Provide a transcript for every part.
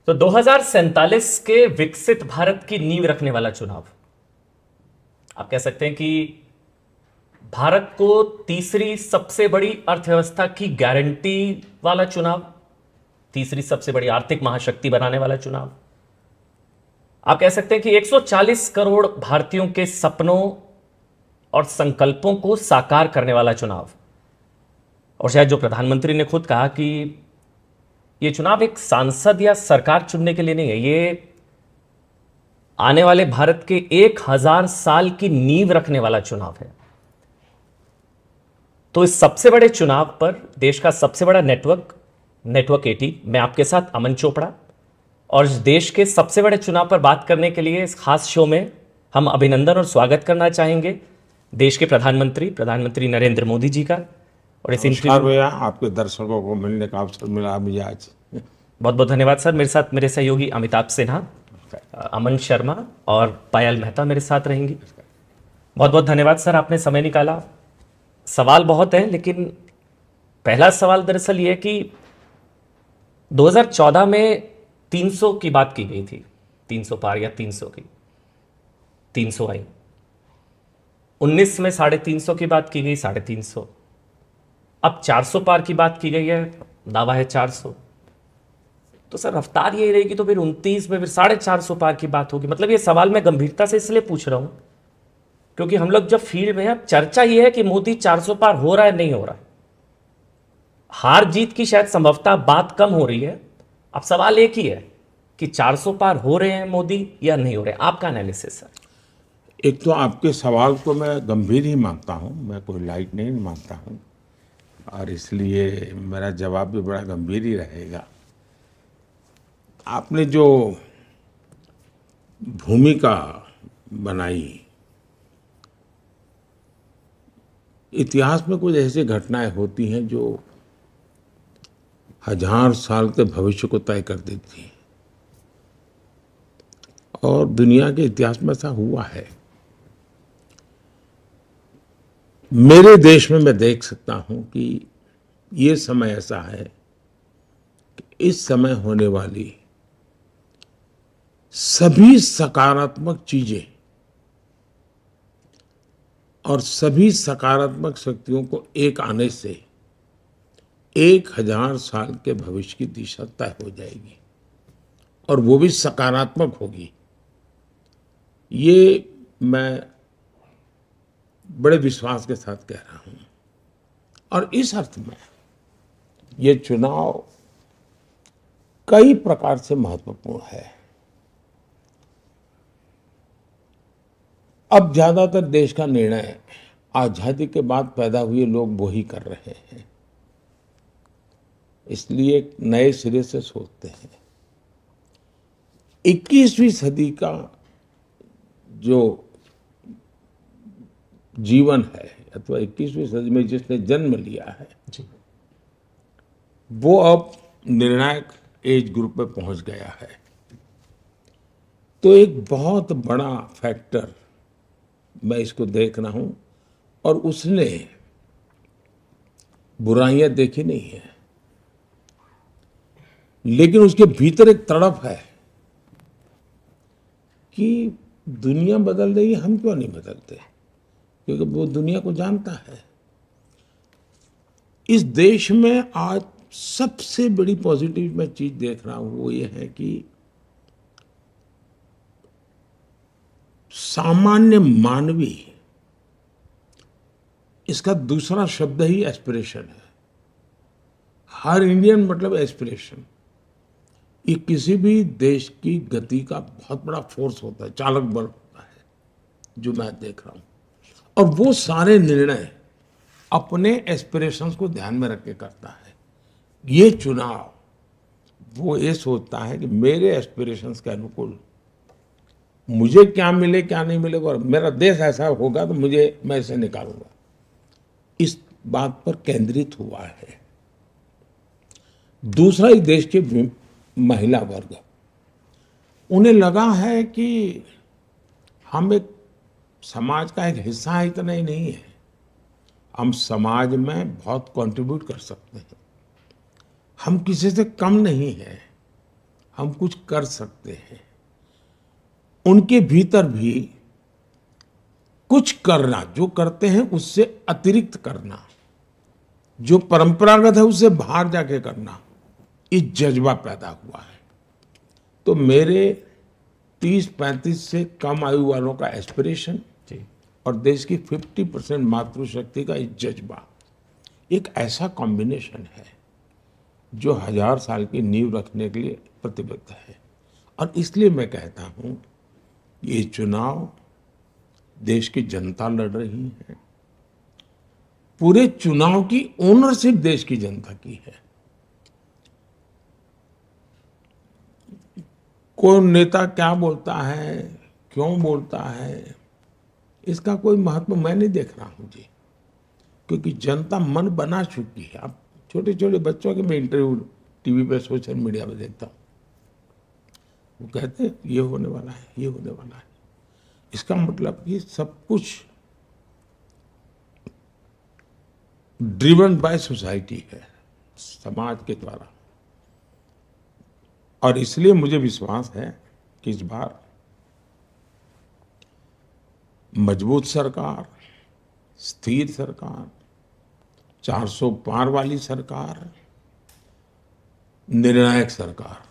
तो 2047 के विकसित भारत की नींव रखने वाला चुनाव, आप कह सकते हैं कि भारत को तीसरी सबसे बड़ी अर्थव्यवस्था की गारंटी वाला चुनाव, तीसरी सबसे बड़ी आर्थिक महाशक्ति बनाने वाला चुनाव, आप कह सकते हैं कि 140 करोड़ भारतीयों के सपनों और संकल्पों को साकार करने वाला चुनाव। और शायद जो प्रधानमंत्री ने खुद कहा कि यह चुनाव एक सांसद या सरकार चुनने के लिए नहीं है, ये आने वाले भारत के 1000 साल की नींव रखने वाला चुनाव है। तो इस सबसे बड़े चुनाव पर देश का सबसे बड़ा नेटवर्क 18, मैं आपके साथ अमन चोपड़ा, और इस देश के सबसे बड़े चुनाव पर बात करने के लिए इस खास शो में हम अभिनंदन और स्वागत करना चाहेंगे देश के प्रधानमंत्री नरेंद्र मोदी जी का। और इस नमस्कार भैया, आपके दर्शकों को मिलने का अवसर मिला मुझे आज। बहुत बहुत धन्यवाद सर। मेरे साथ मेरे सहयोगी अमिताभ सिन्हा, अमन शर्मा और पायल मेहता मेरे साथ रहेंगी। बहुत बहुत धन्यवाद सर, आपने समय निकाला। सवाल बहुत है, लेकिन पहला सवाल दरअसल ये है कि 2014 में 300 की बात की गई थी, 300 पार या 300 की, 300 आई। 19 में 350 की बात की गई, 350। अब 400 पार की बात की गई है, दावा है 400। तो सर रफ्तार यही रहेगी तो फिर 29 में फिर 450 पार की बात होगी। मतलब ये सवाल मैं गंभीरता से इसलिए पूछ रहा हूं क्योंकि हम लोग जब फील्ड में हैं, अब चर्चा ये है कि मोदी 400 पार हो रहा है नहीं हो रहा है। हार जीत की शायद संभवतः बात कम हो रही है। अब सवाल एक ही है कि 400 पार हो रहे हैं मोदी या नहीं हो रहे। आपका एनालिसिस सर। एक तो आपके सवाल को मैं गंभीर ही मानता हूं, मैं कोई लाइट नहीं मानता हूं, और इसलिए मेरा जवाब भी बड़ा गंभीर ही रहेगा। आपने जो भूमिका बनाई, इतिहास में कुछ ऐसी घटनाएं होती हैं जो 1000 साल के भविष्य को तय कर देती हैं, और दुनिया के इतिहास में ऐसा हुआ है। मेरे देश में मैं देख सकता हूं कि ये समय ऐसा है कि इस समय होने वाली सभी सकारात्मक चीजें और सभी सकारात्मक शक्तियों को एक आने से 1000 साल के भविष्य की दिशा तय हो जाएगी, और वो भी सकारात्मक होगी। ये मैं बड़े विश्वास के साथ कह रहा हूं। और इस अर्थ में ये चुनाव कई प्रकार से महत्वपूर्ण है। अब ज्यादातर देश का निर्णय आजादी के बाद पैदा हुए लोग वो ही कर रहे हैं, इसलिए एक नए सिरे से सोचते हैं। 21वीं सदी का जो जीवन है, अथवा 21वीं सदी में जिसने जन्म लिया है जी। वो अब निर्णायक एज ग्रुप में पहुंच गया है। तो एक बहुत बड़ा फैक्टर मैं इसको देख रहा हूं, और उसने बुराइयां देखी नहीं है, लेकिन उसके भीतर एक तड़प है कि दुनिया बदल रही है, हम क्यों नहीं बदलते, क्योंकि वो दुनिया को जानता है। इस देश में आज सबसे बड़ी पॉजिटिव मैं चीज देख रहा हूं वो ये है कि सामान्य मानवीय, इसका दूसरा शब्द ही एस्पिरेशन है। हर इंडियन मतलब एस्पिरेशन। ये किसी भी देश की गति का बहुत बड़ा फोर्स होता है, चालक बल होता है, जो मैं देख रहा हूं। और वो सारे निर्णय अपने एस्पिरेशंस को ध्यान में रख के करता है। ये चुनाव वो ये सोचता है कि मेरे एस्पिरेशंस के अनुकूल मुझे क्या मिले क्या नहीं मिले, और मेरा देश ऐसा होगा तो मैं इसे निकालूंगा, इस बात पर केंद्रित हुआ है। दूसरा, इस देश के महिला वर्ग, उन्हें लगा है कि हम एक समाज का एक हिस्सा है, इतना ही नहीं है, हम समाज में बहुत कंट्रीब्यूट कर सकते हैं, हम किसी से कम नहीं हैं, हम कुछ कर सकते हैं, उनके भीतर भी कुछ करना, जो करते हैं उससे अतिरिक्त करना, जो परंपरागत है उससे बाहर जाके करना, ये जज्बा पैदा हुआ है। तो मेरे 30-35 से कम आयु वालों का एस्पिरेशन और देश की 50% मातृशक्ति का ये जज्बा एक ऐसा कॉम्बिनेशन है जो 1000 साल की नींव रखने के लिए प्रतिबद्ध है। और इसलिए मैं कहता हूं, ये चुनाव देश की जनता लड़ रही है, पूरे चुनाव की ओनरशिप देश की जनता की है। कौन नेता क्या बोलता है, क्यों बोलता है, इसका कोई महत्व मैं नहीं देख रहा हूं जी, क्योंकि जनता मन बना चुकी है। अब छोटे छोटे बच्चों के मैं इंटरव्यू टीवी पे, सोशल मीडिया पे देखता हूं, वो कहते हैं ये होने वाला है, ये होने वाला है। इसका मतलब ये सब कुछ ड्रिवन बाय सोसाइटी है, समाज के द्वारा। और इसलिए मुझे विश्वास है कि इस बार मजबूत सरकार, स्थिर सरकार, 400 पार वाली सरकार, निर्णायक सरकार,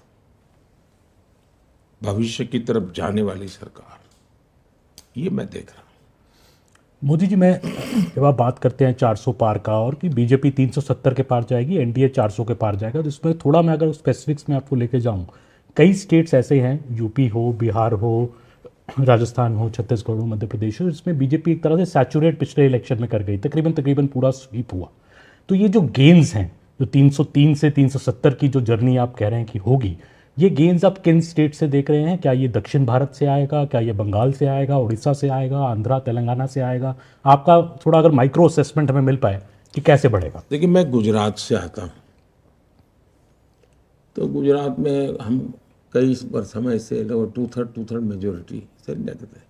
भविष्य की तरफ जाने वाली सरकार, ये मैं देख रहा हूं। मोदी जी, मैं जब आप बात करते हैं 400 पार का और कि बीजेपी 370 के पार जाएगी, एनडीए 400 के पार जाएगा, तो इसमें थोड़ा मैं अगर स्पेसिफिक्स में आपको लेके जाऊं, कई स्टेट्स ऐसे हैं, यूपी हो, बिहार हो, राजस्थान हो, छत्तीसगढ़ हो, मध्य प्रदेश हो, इसमें बीजेपी एक तरह से सैचुरेट पिछले इलेक्शन में कर गई, तकरीबन पूरा स्वीप हुआ। तो ये जो गेन्स हैं, जो 303 से 370 की जो जर्नी आप कह रहे हैं कि होगी, ये गेन्स आप किन स्टेट से देख रहे हैं? क्या ये दक्षिण भारत से आएगा, क्या ये बंगाल से आएगा, उड़ीसा से आएगा, आंध्रा तेलंगाना से आएगा? आपका थोड़ा अगर माइक्रो असेसमेंट हमें मिल पाए कि कैसे बढ़ेगा। देखिए, मैं गुजरात से आता हूँ, तो गुजरात में हम कई समय से लगभग 2/3 मेजोरिटी से लेते थे।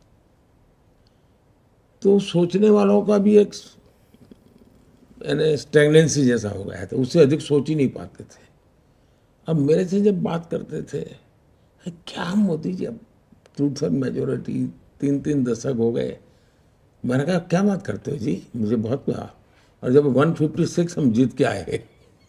तो सोचने वालों का भी एक स्टैग्नेंसी जैसा हो गया था, उससे अधिक सोच ही नहीं पाते थे। अब मेरे से जब बात करते थे, क्या मोदी जी अब 2/3 मेजोरिटी, 3 दशक हो गए, मैंने कहा क्या बात करते हो जी, मुझे बहुत कहा। और जब 156 हम जीत के आए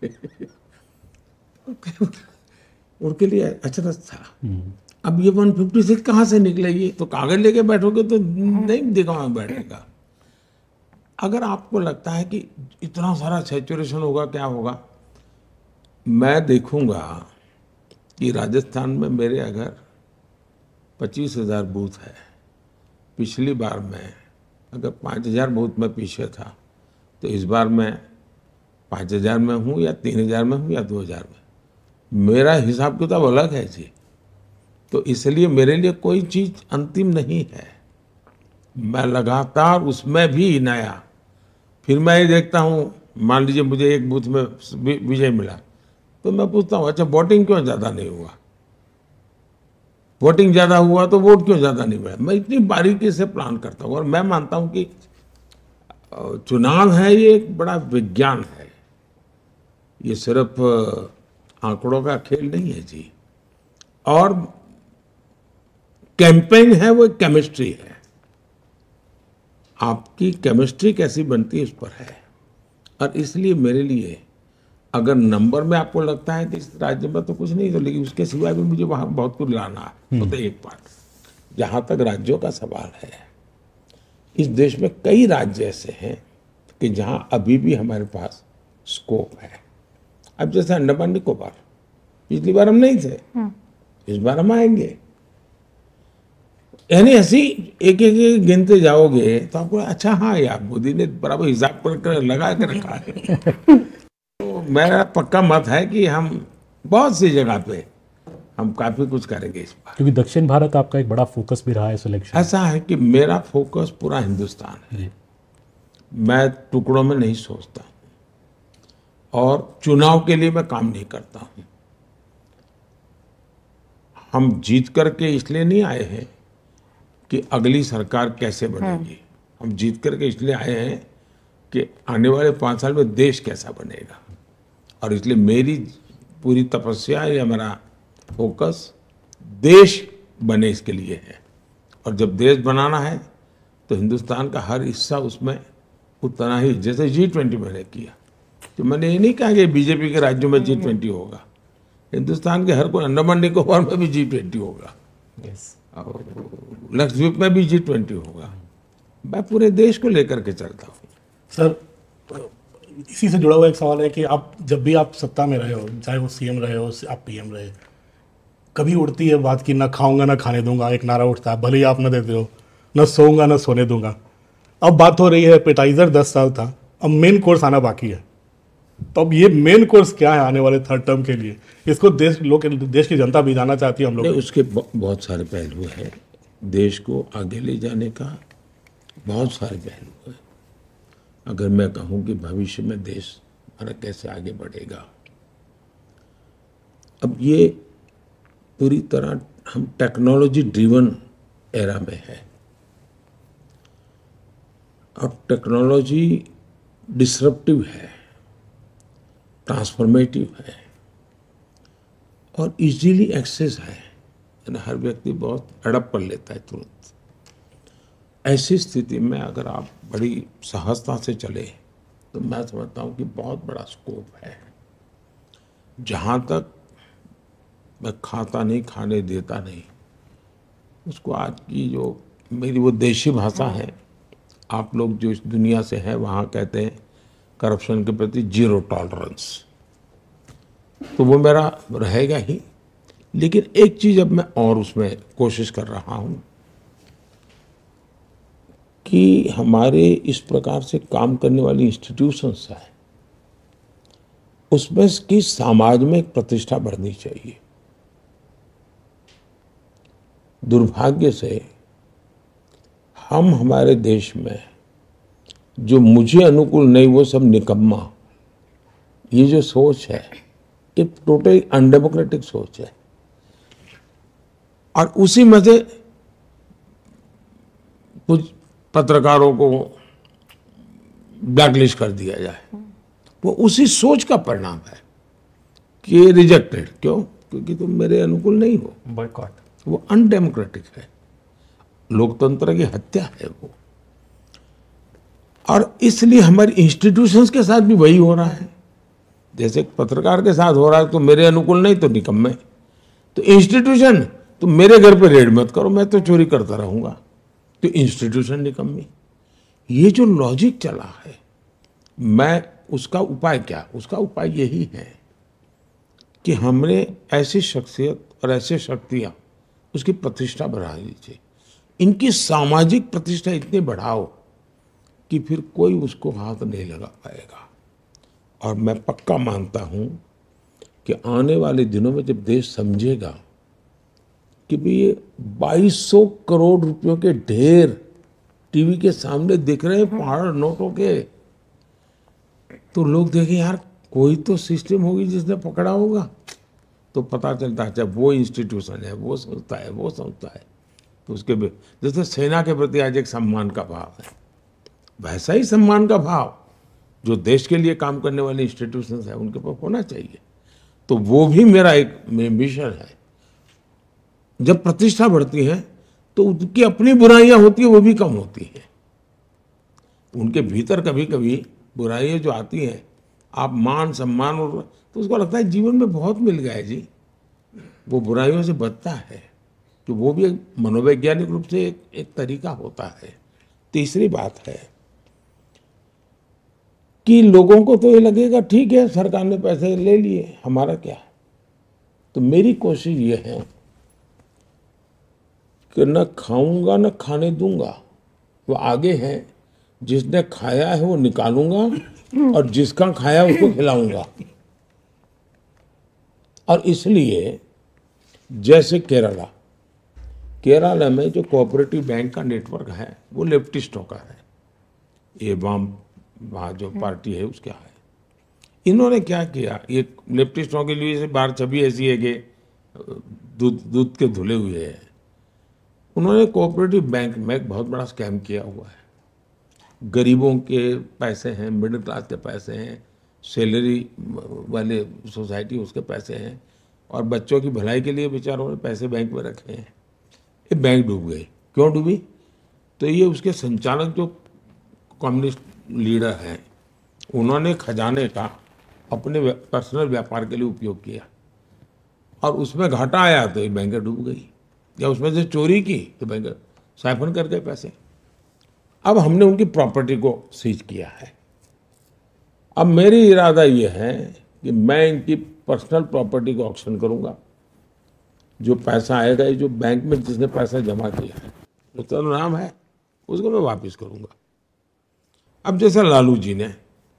उनके लिए अचरज था। अब ये 156 कहाँ से निकलेगी? तो कागज लेके बैठोगे तो नहीं दिखा बैठेगा। अगर आपको लगता है कि इतना सारा सैचुरेशन होगा, क्या होगा, मैं देखूंगा कि राजस्थान में मेरे अगर 25,000 बूथ है, पिछली बार मैं अगर 5,000 बूथ में पीछे था, तो इस बार मैं 5,000 में हूँ या 3,000 में हूँ या 2,000 में, मेरा हिसाब किताब अलग है जी। तो इसलिए मेरे लिए कोई चीज अंतिम नहीं है, मैं लगातार उसमें भी नया। फिर मैं ये देखता हूँ, मान लीजिए मुझे एक बूथ में विजय मिला, तो मैं पूछता हूँ अच्छा वोटिंग क्यों ज्यादा नहीं हुआ, वोटिंग ज्यादा हुआ तो वोट क्यों ज्यादा नहीं मिला। मैं इतनी बारीकी से प्लान करता हूँ। और मैं मानता हूँ कि चुनाव है, ये एक बड़ा विज्ञान है, ये सिर्फ आंकड़ों का खेल नहीं है जी। और कैंपेन है, वो केमिस्ट्री है, आपकी केमिस्ट्री कैसी बनती है उस पर है। और इसलिए मेरे लिए अगर नंबर में आपको लगता है कि इस राज्य में तो कुछ नहीं, तो लेकिन उसके सिवाय भी मुझे वहां बहुत कुछ लाना है। तो एक बात, जहां तक राज्यों का सवाल है, इस देश में कई राज्य ऐसे हैं कि जहां अभी भी हमारे पास स्कोप है। अब जैसे अंडमान निकोबार, पिछली बार हम नहीं थे, इस बार हम आएंगे। यानी ऐसी एक एक गिनते जाओगे तो आपको अच्छा, हाँ यार मोदी ने बराबर हिसाब कर लगा के रखा है। तो मेरा पक्का मत है कि हम बहुत सी जगह पे हम काफी कुछ करेंगे इस बार, क्योंकि दक्षिण भारत आपका एक बड़ा फोकस भी रहा है सिलेक्शन। ऐसा है कि मेरा फोकस पूरा हिंदुस्तान है, मैं टुकड़ों में नहीं सोचता और चुनाव के लिए मैं काम नहीं करता हूं। हम जीत करके इसलिए नहीं आए हैं कि अगली सरकार कैसे बनेगी, हम जीत करके इसलिए आए हैं कि आने वाले 5 साल में देश कैसा बनेगा। और इसलिए मेरी पूरी तपस्या या मेरा फोकस देश बने इसके लिए है। और जब देश बनाना है तो हिंदुस्तान का हर हिस्सा उसमें उतना ही, जैसे G20 मैंने किया, तो मैंने ये नहीं कहा कि बीजेपी के राज्यों में G20 होगा, हिंदुस्तान के हर कोई, अंडमान निकोबार में भी G20 होगा, और लक्षद्वीप में भी G20 होगा। मैं पूरे देश को लेकर के चलता हूँ। सर, इसी से जुड़ा हुआ एक सवाल है कि आप जब भी आप सत्ता में रहे हो, चाहे वो सीएम रहे हो, आप पीएम रहे, कभी उड़ती है बात की ना खाऊंगा ना खाने दूंगा, एक नारा उठता है, भले ही आप ना देते हो, ना सोऊंगा ना सोने दूंगा। अब बात हो रही है एपेटाइजर 10 साल था, अब मेन कोर्स आना बाकी है। तो अब ये मेन कोर्स क्या है आने वाले थर्ड टर्म के लिए? इसको देश की जनता भी जानना चाहती है हम लोग। उसके बहुत सारे पहलू हैं, देश को आगे ले जाने का बहुत सारे पहलू हैं। अगर मैं कहूँ कि भविष्य में देश हमारा कैसे आगे बढ़ेगा, अब ये पूरी तरह हम टेक्नोलॉजी ड्रिवन एरा में है। अब टेक्नोलॉजी डिसरप्टिव है, ट्रांसफॉर्मेटिव है और इजीली एक्सेस है, यानी हर व्यक्ति बहुत अडॉप्ट कर लेता है तुरंत। ऐसी स्थिति में अगर आप बड़ी सहजता से चले तो मैं समझता हूँ कि बहुत बड़ा स्कोप है। जहाँ तक मैं खाता नहीं, खाने देता नहीं, उसको आज की जो मेरी वो देशी भाषा है, आप लोग जो इस दुनिया से हैं वहाँ कहते हैं करप्शन के प्रति जीरो टॉलरेंस, तो वो मेरा रहेगा ही। लेकिन एक चीज़ अब मैं और उसमें कोशिश कर रहा हूँ कि हमारे इस प्रकार से काम करने वाली इंस्टीट्यूशंस हैं, उसमें की समाज में एक प्रतिष्ठा बढ़नी चाहिए। दुर्भाग्य से हम हमारे देश में जो मुझे अनुकूल नहीं वो सब निकम्मा, ये जो सोच है ये टोटली अनडेमोक्रेटिक सोच है। और उसी में से कुछ पत्रकारों को ब्लैकलिस्ट कर दिया जाए, वो उसी सोच का परिणाम है कि रिजेक्टेड। क्यों? क्योंकि तुम मेरे अनुकूल नहीं हो। बॉयकॉट। वो अनडेमोक्रेटिक है, लोकतंत्र की हत्या है वो। और इसलिए हमारी इंस्टीट्यूशंस के साथ भी वही हो रहा है। जैसे पत्रकार के साथ हो रहा है, तो मेरे अनुकूल नहीं तो निकम्मे। तो इंस्टीट्यूशन, तुम मेरे घर पे रेड मत करो, मैं तो चोरी करता रहूंगा, तो इंस्टीट्यूशन निकम्मी। ये जो लॉजिक चला है, मैं उसका उपाय क्या? उसका उपाय यही है कि हमने ऐसी शख्सियत और ऐसे शक्तियां, उसकी प्रतिष्ठा बढ़ा लीजिए। इनकी सामाजिक प्रतिष्ठा इतनी बढ़ाओ कि फिर कोई उसको हाथ नहीं लगा पाएगा। और मैं पक्का मानता हूं कि आने वाले दिनों में जब देश समझेगा कि भाई ये 2200 करोड़ रुपयों के ढेर टीवी के सामने दिख रहे हैं पहाड़ नोटों के, तो लोग देखें यार कोई तो सिस्टम होगी जिसने पकड़ा होगा। तो पता चलता है जब वो इंस्टीट्यूशन है, वो संस्था है, वो संस्था है, तो उसके जैसे सेना के प्रति आज एक सम्मान का भाव है, वैसा ही सम्मान का भाव जो देश के लिए काम करने वाले इंस्टीट्यूशंस है उनके पास होना चाहिए। तो वो भी मेरा एक मिशन है। जब प्रतिष्ठा बढ़ती है तो उनकी अपनी बुराइयां होती है, वो भी कम होती है। उनके भीतर कभी कभी बुराइयां जो आती हैं, आप मान सम्मान और, तो उसको लगता है जीवन में बहुत मिल गया है जी, वो बुराइयों से बचता है। तो वो भी एक मनोवैज्ञानिक रूप से एक तरीका होता है। तीसरी बात है कि लोगों को तो ये लगेगा ठीक है सरकार ने पैसे ले लिए, हमारा क्या। तो मेरी कोशिश ये है कि न खाऊंगा न खाने दूंगा, वो आगे है। जिसने खाया है वो निकालूंगा और जिसका खाया उसको खिलाऊंगा। और इसलिए जैसे केरला में जो कोऑपरेटिव बैंक का नेटवर्क है वो लेफ्टिस्टों का है, ये वहाँ जो पार्टी है उसका है। इन्होंने क्या किया, ये लेफ्टिस्टों के लिए बार छवि ऐसी है कि दूध के धुले हुए हैं। उन्होंने कोऑपरेटिव बैंक में एक बहुत बड़ा स्कैम किया हुआ है। गरीबों के पैसे हैं, मिडिल क्लास के पैसे हैं, सैलरी वाले सोसाइटी उसके पैसे हैं, और बच्चों की भलाई के लिए बेचारों ने पैसे बैंक में रखे हैं। ये बैंक डूब गई। क्यों डूबी? तो ये उसके संचालक जो कम्युनिस्ट लीडर हैं, उन्होंने खजाने का अपने पर्सनल व्यापार के लिए उपयोग किया और उसमें घाटा आया तो ये बैंक डूब गई, या उसमें से चोरी की तो बैंक साइफन कर गए पैसे। अब हमने उनकी प्रॉपर्टी को सीज किया है। अब मेरी इरादा ये है कि मैं इनकी पर्सनल प्रॉपर्टी को ऑक्शन करूंगा। जो पैसा आएगा, ये जो बैंक में जिसने पैसा जमा किया है, उसका नाम है, उसको मैं वापस करूंगा। अब जैसे लालू जी ने,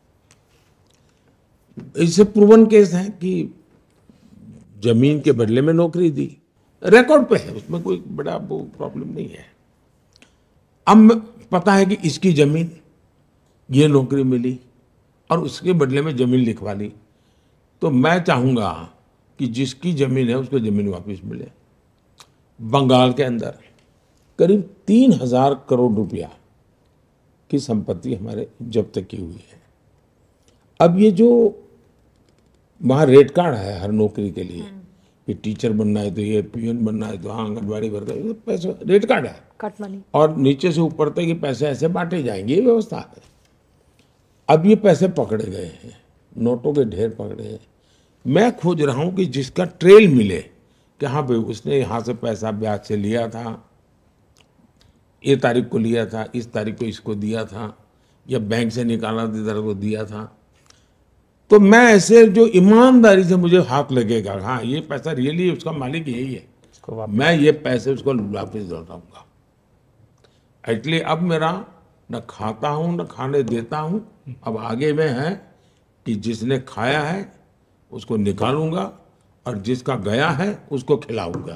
इससे प्रूवन केस है कि जमीन के बदले में नौकरी दी, रिकॉर्ड पे है, उसमें कोई बड़ा वो प्रॉब्लम नहीं है। अब पता है कि इसकी जमीन, ये नौकरी मिली और उसके बदले में जमीन लिखवा ली, तो मैं चाहूंगा कि जिसकी जमीन है उसको जमीन वापस मिले। बंगाल के अंदर करीब 3,000 करोड़ रुपया की संपत्ति हमारे जब्त की हुई है। अब ये जो वहाँ रेट कार्ड है हर नौकरी के लिए, कि टीचर बनना है तो ये, पीएन बनना है तो हाँ, आंगनबाड़ी वर्कर, ये पैसा रेट कार्ड है, कट मनी, और नीचे से ऊपर तक ये पैसे ऐसे बांटे जाएंगे, ये व्यवस्था है। अब ये पैसे पकड़े गए हैं, नोटों के ढेर पकड़े हैं। मैं खोज रहा हूँ कि जिसका ट्रेल मिले कि हाँ भाई उसने यहाँ से पैसा ब्याज से लिया था, ये तारीख को लिया था, इस तारीख को इसको दिया था, या बैंक से निकाला इधर को दिया था, तो मैं ऐसे जो ईमानदारी से मुझे हाथ लगेगा, हाँ ये पैसा रियली उसका मालिक यही है, मैं ये पैसे उसको वापस लौटाऊंगा। इसलिए अब मेरा न खाता हूँ न खाने देता हूँ, अब आगे में है कि जिसने खाया है उसको निकालूंगा और जिसका गया है उसको खिलाऊंगा।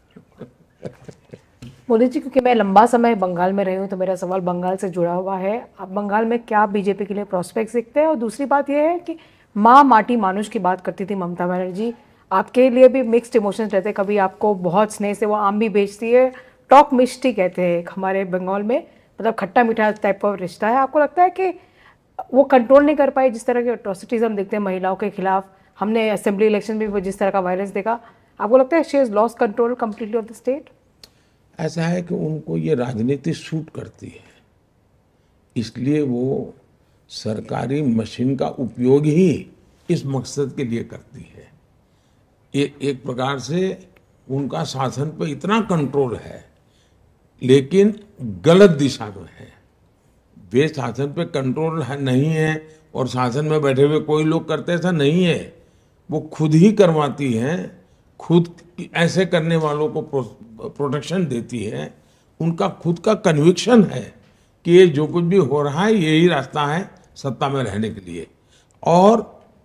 मोदी जी, क्योंकि मैं लंबा समय बंगाल में रही हूँ तो मेरा सवाल बंगाल से जुड़ा हुआ है। आप बंगाल में क्या बीजेपी के लिए प्रोस्पेक्ट्स दिखते हैं? और दूसरी बात यह है कि माँ माटी मानुष की बात करती थी ममता बनर्जी, आपके लिए भी मिक्स्ड इमोशंस रहते हैं। कभी आपको बहुत स्नेह से वो आम भी बेचती है, टॉक मिष्टी कहते हैं हमारे बंगाल में, मतलब खट्टा मीठा टाइप का रिश्ता है। आपको लगता है कि वो कंट्रोल नहीं कर पाई? जिस तरह के अट्रॉसिटीज हम देखते हैं महिलाओं के खिलाफ, हमने असेंबली इलेक्शन में वो जिस तरह का वायलेंस देखा, आपको लगता है she has lost control completely of the state? ऐसा है कि उनको ये राजनीति सूट करती है, इसलिए वो सरकारी मशीन का उपयोग ही इस मकसद के लिए करती है। ये एक प्रकार से उनका शासन पे इतना कंट्रोल है, लेकिन गलत दिशा में है। वे शासन पे कंट्रोल नहीं है और शासन में बैठे हुए कोई लोग करते, ऐसा नहीं है। वो खुद ही करवाती हैं, खुद ऐसे करने वालों को प्रोटेक्शन देती है। उनका खुद का कन्विक्शन है कि ये जो कुछ भी हो रहा है यही रास्ता है सत्ता में रहने के लिए। और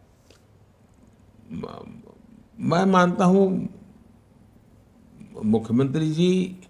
मैं मानता हूं मुख्यमंत्री जी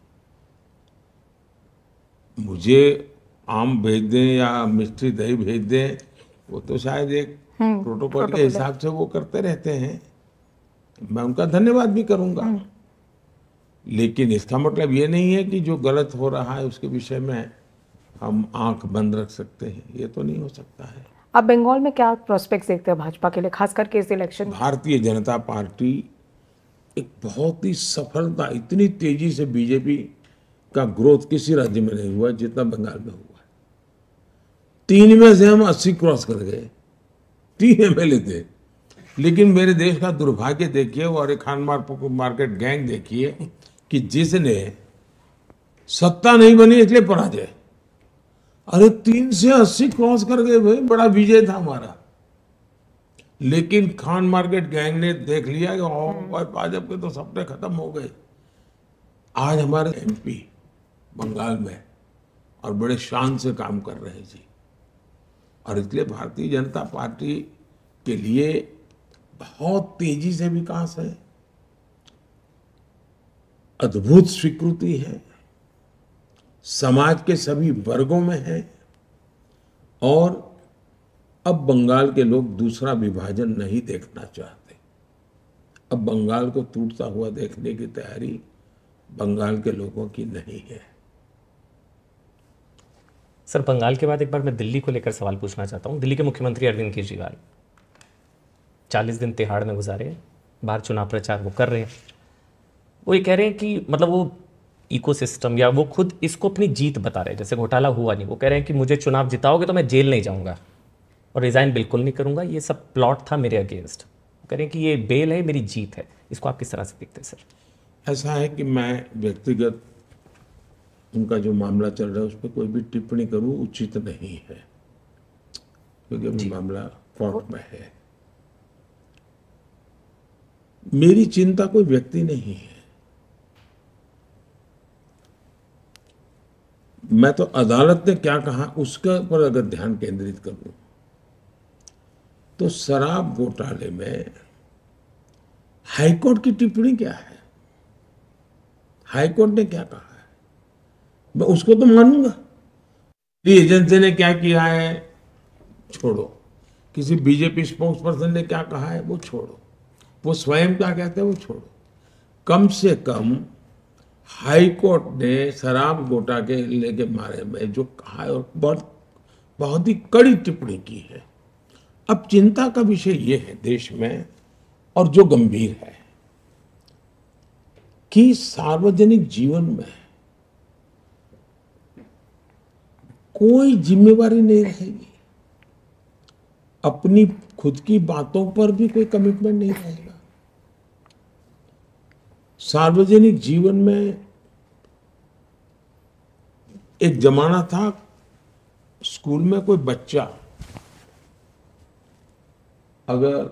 मुझे आम भेज दें या मिष्टी दही भेज दें, वो तो शायद एक प्रोटोकॉल के हिसाब से वो करते रहते हैं, मैं उनका धन्यवाद भी करूंगा। लेकिन इसका मतलब ये नहीं है कि जो गलत हो रहा है उसके विषय में हम आंख बंद रख सकते हैं, ये तो नहीं हो सकता है। आप बंगाल में क्या प्रोस्पेक्ट्स देखते हैं भाजपा के लिए, खास करके इस इलेक्शन? भारतीय जनता पार्टी एक बहुत ही सफलता, इतनी तेजी से बीजेपी का ग्रोथ किसी राज्य में नहीं हुआ जितना बंगाल में हुआ। 3 में से हम 80 क्रॉस कर गए, 3 एमएलए थे। लेकिन मेरे देश का दुर्भाग्य देखिए और एक खान मार्केट गैंग देखिए कि जिसने सत्ता नहीं बनी इसलिए पराजय, अरे 3 से 80 क्रॉस कर गए भाई, बड़ा विजय था हमारा। लेकिन खान मार्केट गैंग ने देख लिया कि भाजपा के तो सपने खत्म हो गए। आज हमारे एमपी बंगाल में और बड़े शान से काम कर रहे हैं जी। और इसलिए भारतीय जनता पार्टी के लिए बहुत तेजी से विकास है, अद्भुत स्वीकृति है, समाज के सभी वर्गों में है। और अब बंगाल के लोग दूसरा विभाजन नहीं देखना चाहते। अब बंगाल को टूटता हुआ देखने की तैयारी बंगाल के लोगों की नहीं है। सर, बंगाल के बाद एक बार मैं दिल्ली को लेकर सवाल पूछना चाहता हूं। दिल्ली के मुख्यमंत्री अरविंद केजरीवाल 40 दिन तिहाड़ में गुजारे, बाहर चुनाव प्रचार वो कर रहे हैं। वो ये कह रहे हैं कि मतलब वो इकोसिस्टम या वो खुद इसको अपनी जीत बता रहे हैं, जैसे घोटाला हुआ नहीं, वो कह रहे हैं कि मुझे चुनाव जिताओगे तो मैं जेल नहीं जाऊंगा और रिजाइन बिल्कुल नहीं करूंगा, ये सब प्लॉट था मेरे अगेंस्ट। वो कह रहे हैं कि ये बेल है, मेरी जीत है। इसको आप किस तरह से देखते हैं सर? ऐसा है कि मैं व्यक्तिगत उनका जो मामला चल रहा है उस पर कोई भी टिप्पणी करूं उचित नहीं है, क्योंकि अभी मामला कोर्ट में है। मेरी चिंता कोई व्यक्ति नहीं है, मैं तो अदालत ने क्या कहा उसके पर अगर ध्यान केंद्रित करूं तो शराब घोटाले में हाईकोर्ट की टिप्पणी क्या है, हाईकोर्ट ने क्या कहा है, मैं उसको तो मानूंगा। एजेंसी ने क्या किया है छोड़ो, किसी बीजेपी स्पोक्स पर्सन ने क्या कहा है वो छोड़ो, वो स्वयं क्या कहते हैं वो छोड़ो। कम से कम हाई कोर्ट ने शराब घोटाले के बारे में जो कहा है और बहुत ही कड़ी टिप्पणी की है। अब चिंता का विषय ये है देश में और जो गंभीर है कि सार्वजनिक जीवन में कोई जिम्मेवारी नहीं रहेगी, अपनी खुद की बातों पर भी कोई कमिटमेंट नहीं रहेगा। सार्वजनिक जीवन में एक जमाना था, स्कूल में कोई बच्चा अगर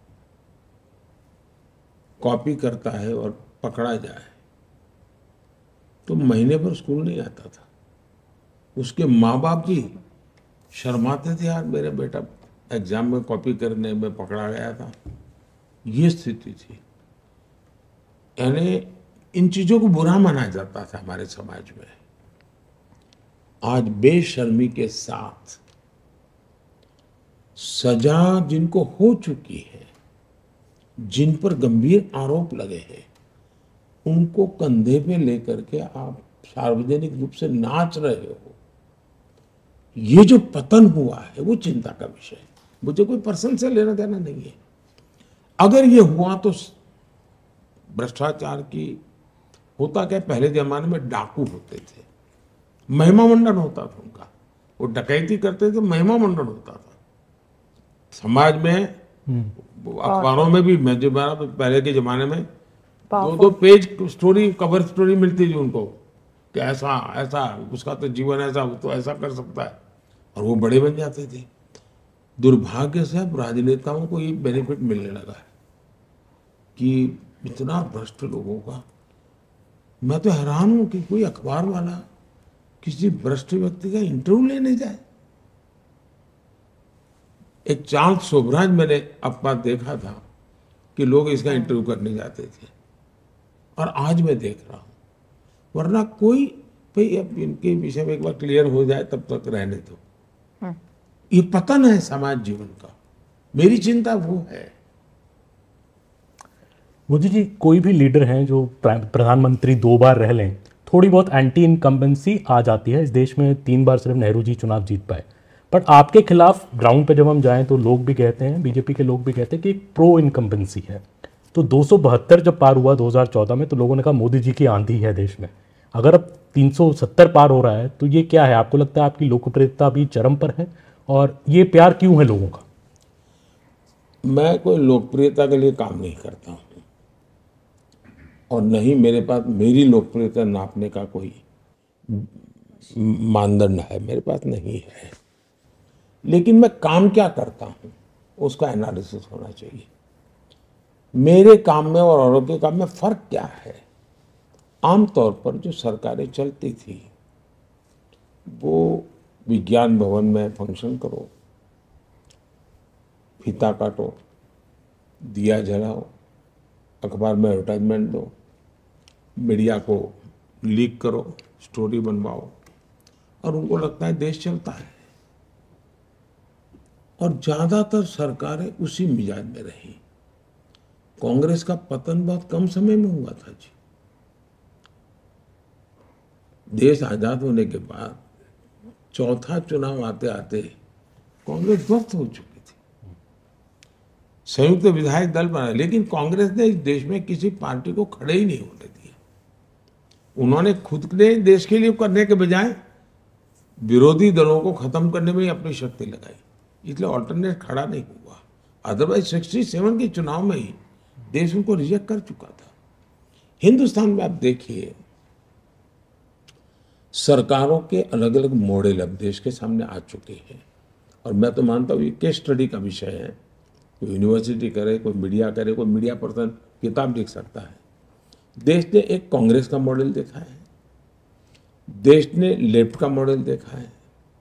कॉपी करता है और पकड़ा जाए तो महीने भर स्कूल नहीं आता था। उसके माँ बाप भी शर्माते थे, यार मेरा बेटा एग्जाम में कॉपी करने में पकड़ा गया था। ये स्थिति थी, यानी इन चीजों को बुरा माना जाता था हमारे समाज में। आज बेशर्मी के साथ सजा जिनको हो चुकी है, जिन पर गंभीर आरोप लगे हैं, उनको कंधे पे लेकर के आप सार्वजनिक रूप से नाच रहे हो। ये जो पतन हुआ है वो चिंता का विषय है। मुझे कोई पर्सन से लेना देना नहीं है। अगर ये हुआ तो भ्रष्टाचार की होता क्या, पहले जमाने में डाकू होते थे, महिमा मंडन होता था उनका, वो डकैती करते थे, महिमा मंडन होता था समाज में। अखबारों में भी मैं जो पहले के जमाने में 2-2 पेज स्टोरी, कवर स्टोरी मिलती थी उनको कि ऐसा ऐसा उसका तो जीवन ऐसा, वो तो ऐसा कर सकता है, और वो बड़े बन जाते थे। दुर्भाग्य से अब राजनेताओं को ये बेनिफिट मिलने लगा है कि इतना भ्रष्ट लोगों का। मैं तो हैरान हूं कि कोई अखबार वाला किसी भ्रष्ट व्यक्ति का इंटरव्यू लेने जाए। एक चार्ल्स शोभराज मैंने अपना देखा था कि लोग इसका इंटरव्यू करने जाते थे, और आज मैं देख रहा हूं। वरना कोई भाई अब इनके विषय में एक बार क्लियर हो जाए तब तक रहने दो। ये पतन है समाज जीवन का, मेरी चिंता वो है। मोदी जी, कोई भी लीडर हैं जो प्रधानमंत्री 2 बार रह लें, थोड़ी बहुत एंटी इनकम्बेंसी आ जाती है। इस देश में 3 बार सिर्फ नेहरू जी चुनाव जीत पाए। बट आपके खिलाफ ग्राउंड पे जब हम जाएं तो लोग भी कहते हैं, बीजेपी के लोग भी कहते हैं कि एक प्रो इनकम्बेंसी है। तो 272 जब पार हुआ 2014 में, तो लोगों ने कहा मोदी जी की आंधी है देश में। अगर अब 370 पार हो रहा है तो ये क्या है? आपको लगता है आपकी लोकप्रियता भी चरम पर है? और ये प्यार क्यों है लोगों का? मैं कोई लोकप्रियता के लिए काम नहीं करता हूँ, और नहीं मेरे पास मेरी लोकप्रियता नापने का कोई मानदंड है, मेरे पास नहीं है। लेकिन मैं काम क्या करता हूँ उसका एनालिसिस होना चाहिए। मेरे काम में और औरों के काम में फर्क क्या है? आमतौर पर जो सरकारें चलती थी वो विज्ञान भवन में फंक्शन करो, फीता काटो, दिया जलाओ, अखबार में एडवर्टाइजमेंट दो, मीडिया को लीक करो, स्टोरी बनवाओ, और उनको लगता है देश चलता है। और ज्यादातर सरकारें उसी मिजाज में रही। कांग्रेस का पतन बहुत कम समय में हुआ था जी। देश आजाद होने के बाद चौथा चुनाव आते आते कांग्रेस ध्वस्त हो चुकी थी। संयुक्त विधायक दल बना, लेकिन कांग्रेस ने इस देश में किसी पार्टी को खड़े ही नहीं होने दिया। उन्होंने खुद ने देश के लिए करने के बजाय विरोधी दलों को खत्म करने में ही अपनी शक्ति लगाई, इसलिए ऑल्टरनेट खड़ा नहीं हुआ। अदरवाइज 67 के चुनाव में ही देश उनको रिजेक्ट कर चुका था। हिंदुस्तान में आप देखिए, सरकारों के अलग अलग मॉडल अब देश के सामने आ चुके हैं, और मैं तो मानता हूँ ये केस स्टडी का विषय है। कोई यूनिवर्सिटी करे, कोई मीडिया करे, कोई मीडिया पर्सन किताब लिख सकता है। देश ने एक कांग्रेस का मॉडल देखा है, देश ने लेफ्ट का मॉडल देखा है,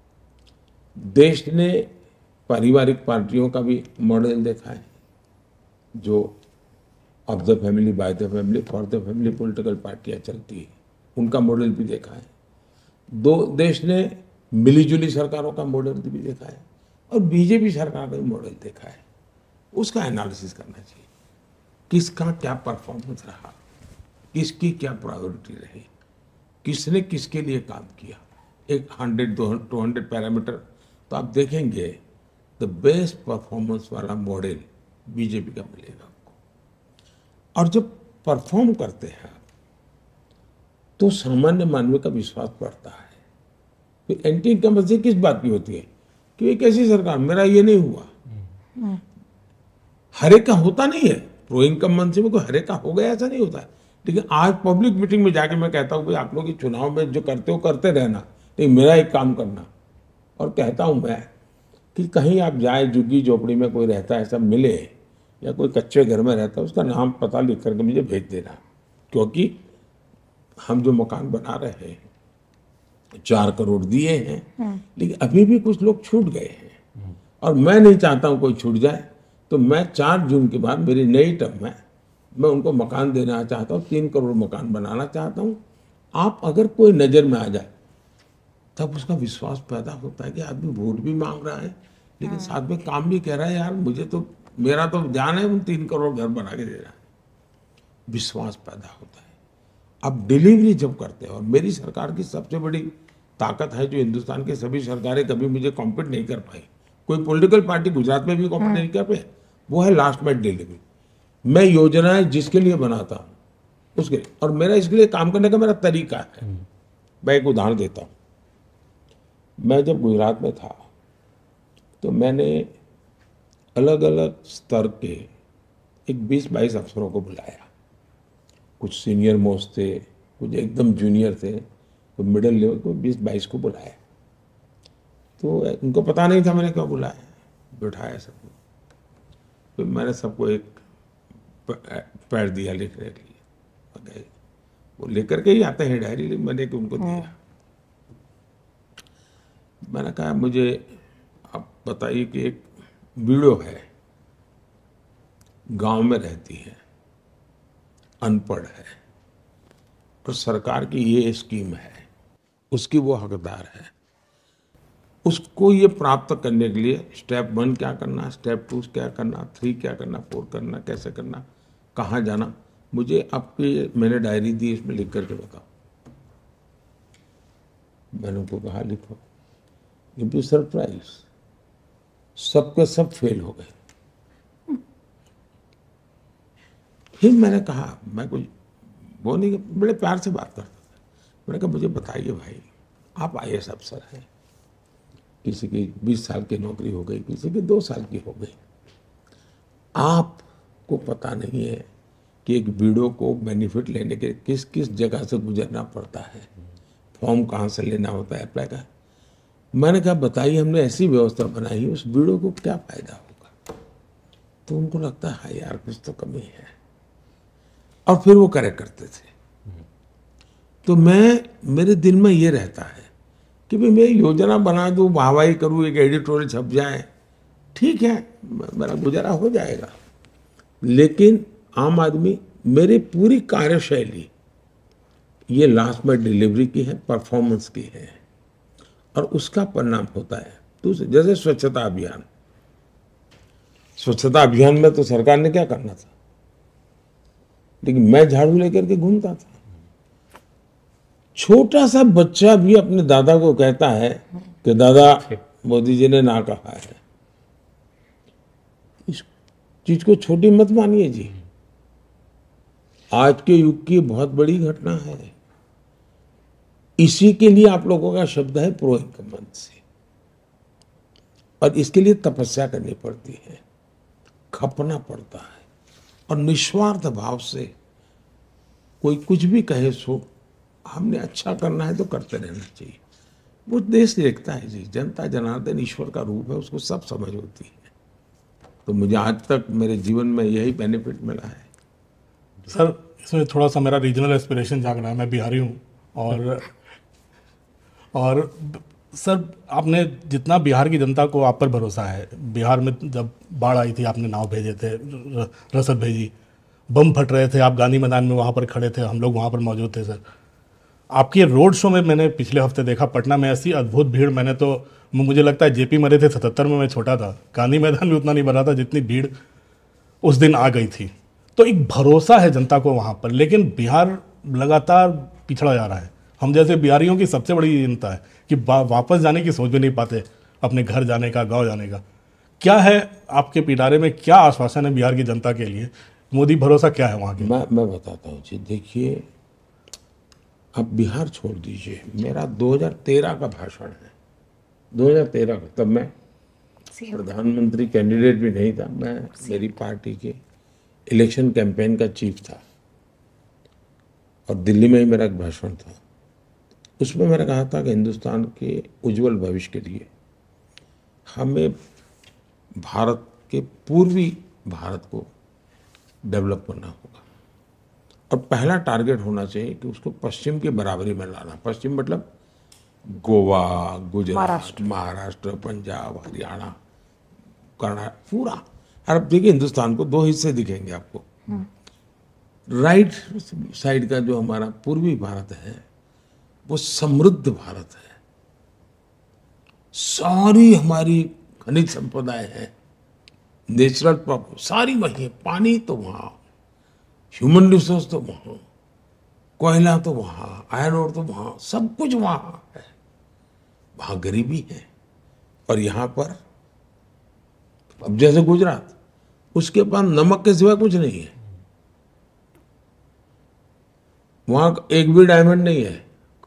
देश ने पारिवारिक पार्टियों का भी मॉडल देखा है, जो of the family, by the family, for the family political पार्टियां चलती है, उनका मॉडल भी देखा है। देश ने मिलीजुली सरकारों का मॉडल भी देखा है, और बीजेपी सरकार का भी मॉडल देखा है। उसका एनालिसिस करना चाहिए, किसका क्या परफॉर्मेंस रहा, किसकी क्या प्रायोरिटी रही, किसने किसके लिए काम किया। एक 100-200 पैरामीटर तो आप देखेंगे, द बेस्ट परफॉर्मेंस वाला मॉडल बीजेपी का मिलेगा आपको। और जब परफॉर्म करते हैं तो सामान्य मानव का विश्वास बढ़ता है। फिर एंटी इनकम्बेंसी किस बात की होती है कि एक ऐसी सरकार, मेरा ये नहीं हुआ। हर एक का होता नहीं है, प्रो इनकम्बेंसी में कोई हर एक का हो गया ऐसा नहीं होता है। लेकिन आज पब्लिक मीटिंग में जाके मैं कहता हूँ भाई आप लोग चुनाव में जो करते हो करते रहना, लेकिन मेरा एक काम करना। और कहता हूँ मैं कि कहीं आप जाए, झुग्गी झोपड़ी में कोई रहता है ऐसा मिले, या कोई कच्चे घर में रहता है, उसका नाम पता लिख करके मुझे भेज देना, क्योंकि हम जो मकान बना रहे हैं 4 करोड़ दिए हैं, लेकिन अभी भी कुछ लोग छूट गए हैं, और मैं नहीं चाहता हूं कोई छूट जाए। तो मैं 4 जून के बाद मेरी नई टर्म में मैं उनको मकान देना चाहता हूं, 3 करोड़ मकान बनाना चाहता हूं। आप अगर कोई नजर में आ जाए तब उसका विश्वास पैदा होता है कि आदमी वोट भी मांग रहा है, लेकिन साथ में काम भी कह रहा है, यार मुझे तो, मेरा तो ध्यान है उन 3 करोड़ घर बना के दे रहा है। विश्वास पैदा होता है। अब डिलीवरी जब करते हैं, और मेरी सरकार की सबसे बड़ी ताकत है जो हिंदुस्तान की सभी सरकारें कभी मुझे कॉम्पीट नहीं कर पाई, कोई पॉलिटिकल पार्टी गुजरात में भी कॉम्पीट नहीं कर पाई, वो है लास्ट माइल डिलीवरी। मैं योजनाएं जिसके लिए बनाता हूँ उसके लिए, और मेरा इसके लिए काम करने का मेरा तरीका है। मैं एक उदाहरण देता हूँ। मैं जब गुजरात में था तो मैंने अलग अलग स्तर के एक 20-22 अफसरों को बुलाया। कुछ सीनियर मोस्ट थे, कुछ एकदम जूनियर थे, कोई मिडिल लेवल को 20-22 को बुलाया। तो उनको पता नहीं था मैंने क्यों बुलाया, बिठाया सबको। फिर मैंने सबको एक पैड दिया लिखने के लिए, वो लेकर के ही आते हैं डायरी, मैंने कि उनको दिया। मैंने कहा मुझे आप बताइए कि एक वीडियो है, गांव में रहती है, अनपढ़ है, और सरकार की ये स्कीम है, उसकी वो हकदार है। उसको ये प्राप्त करने के लिए स्टेप 1 क्या करना, स्टेप 2 क्या करना, 3 क्या करना, 4 करना, कैसे करना, कहाँ जाना, मुझे आपकी मैंने डायरी दी, इसमें लिख करके बताओ। मैंने उनको कहा लिखो। यू बी सरप्राइज, सबके सब फेल हो गए। फिर मैंने कहा, मैं कुछ वो नहीं, बड़े प्यार से बात करता था। मैंने कहा मुझे बताइए भाई, आप IAS अफसर हैं, किसी की 20 साल की नौकरी हो गई, किसी की 2 साल की हो गई, आपको पता नहीं है कि एक वीडियो को बेनिफिट लेने के किस किस जगह से गुजरना पड़ता है, फॉर्म कहाँ से लेना होता है, अप्लाई का। मैंने कहा बताइए, हमने ऐसी व्यवस्था बनाई, उस वीडियो को क्या फायदा होगा। तो उनको लगता है यार कुछ तो कमी है, और फिर वो करेक्ट करते थे। तो मेरे दिल में ये रहता है कि भाई मैं योजना बना दूं, वाहवाही करूं, एक एडिटोरियल छप जाए, ठीक है, मेरा गुजारा हो जाएगा। लेकिन आम आदमी, मेरी पूरी कार्यशैली ये लास्ट में डिलीवरी की है, परफॉर्मेंस की है, और उसका परिणाम होता है। तो जैसे स्वच्छता अभियान, स्वच्छता अभियान में तो सरकार ने क्या करना था, लेकिन मैं झाड़ू लेकर के घूमता था। छोटा सा बच्चा भी अपने दादा को कहता है कि दादा मोदी जी ने ना कहा है। चीज को छोटी मत मानिए जी। आज के युग की बहुत बड़ी घटना है। इसी के लिए आप लोगों का शब्द है प्रो इनकम्बेंसी, और इसके लिए तपस्या करनी पड़ती है, खपना पड़ता है, और निस्वार्थ भाव से कोई कुछ भी कहे सो हमने अच्छा करना है तो करते रहना चाहिए। वो देश देखता है जी, जनता जनार्दन ईश्वर का रूप है, उसको सब समझ होती है। तो मुझे आज तक मेरे जीवन में यही बेनिफिट मिला है। सर इसमें थोड़ा सा मेरा रीजनल एस्पिरेशन जाग रहा है। मैं बिहारी हूँ और सर आपने जितना बिहार की जनता को आप पर भरोसा है, बिहार में जब बाढ़ आई थी आपने नाव भेजे थे, रसद भेजी, बम फट रहे थे, आप गांधी मैदान में वहाँ पर खड़े थे, हम लोग वहाँ पर मौजूद थे। सर आपके रोड शो में मैंने पिछले हफ्ते देखा पटना में, ऐसी अद्भुत भीड़, मैंने तो मुझे लगता है जेपी मरे थे 77 में, मैं छोटा था, गांधी मैदान में उतना नहीं भरा था जितनी भीड़ उस दिन आ गई थी। तो एक भरोसा है जनता को वहाँ पर, लेकिन बिहार लगातार पिछड़ा जा रहा है। हम जैसे बिहारियों की सबसे बड़ी चिंता है कि वापस जाने की सोच भी नहीं पाते, अपने घर जाने का, गांव जाने का। क्या है आपके पिटारे में, क्या आश्वासन है बिहार की जनता के लिए? मोदी भरोसा क्या है वहाँ के? मैं बताता हूँ जी। देखिए, अब बिहार छोड़ दीजिए, मेरा 2013 का भाषण है, 2013 का। तब मैं प्रधानमंत्री कैंडिडेट भी नहीं था, मैं मेरी पार्टी के इलेक्शन कैंपेन का चीफ था, और दिल्ली में ही मेरा एक भाषण था। उसमें मैंने कहा था कि हिंदुस्तान के उज्जवल भविष्य के लिए हमें भारत के पूर्वी भारत को डेवलप करना होगा, और पहला टारगेट होना चाहिए कि उसको पश्चिम की बराबरी में लाना। पश्चिम मतलब गोवा, गुजरात, महाराष्ट्र, पंजाब, हरियाणा, कर्नाटक, पूरा। और अब देखिए, हिंदुस्तान को दो हिस्से दिखेंगे आपको। राइट साइड का जो हमारा पूर्वी भारत है वो समृद्ध भारत है, सारी हमारी खनिज संपदाएं हैं, नेचुरल प्रॉपर्टी सारी वही है, पानी तो वहाँ, ह्यूमन रिसोर्स तो वहाँ, कोयला तो वहाँ, आयरन ओर तो वहाँ, सब कुछ वहाँ है। वहाँ गरीबी है, और यहाँ पर अब जैसे गुजरात, उसके पास नमक के सिवा कुछ नहीं है, वहाँ एक भी डायमंड नहीं है,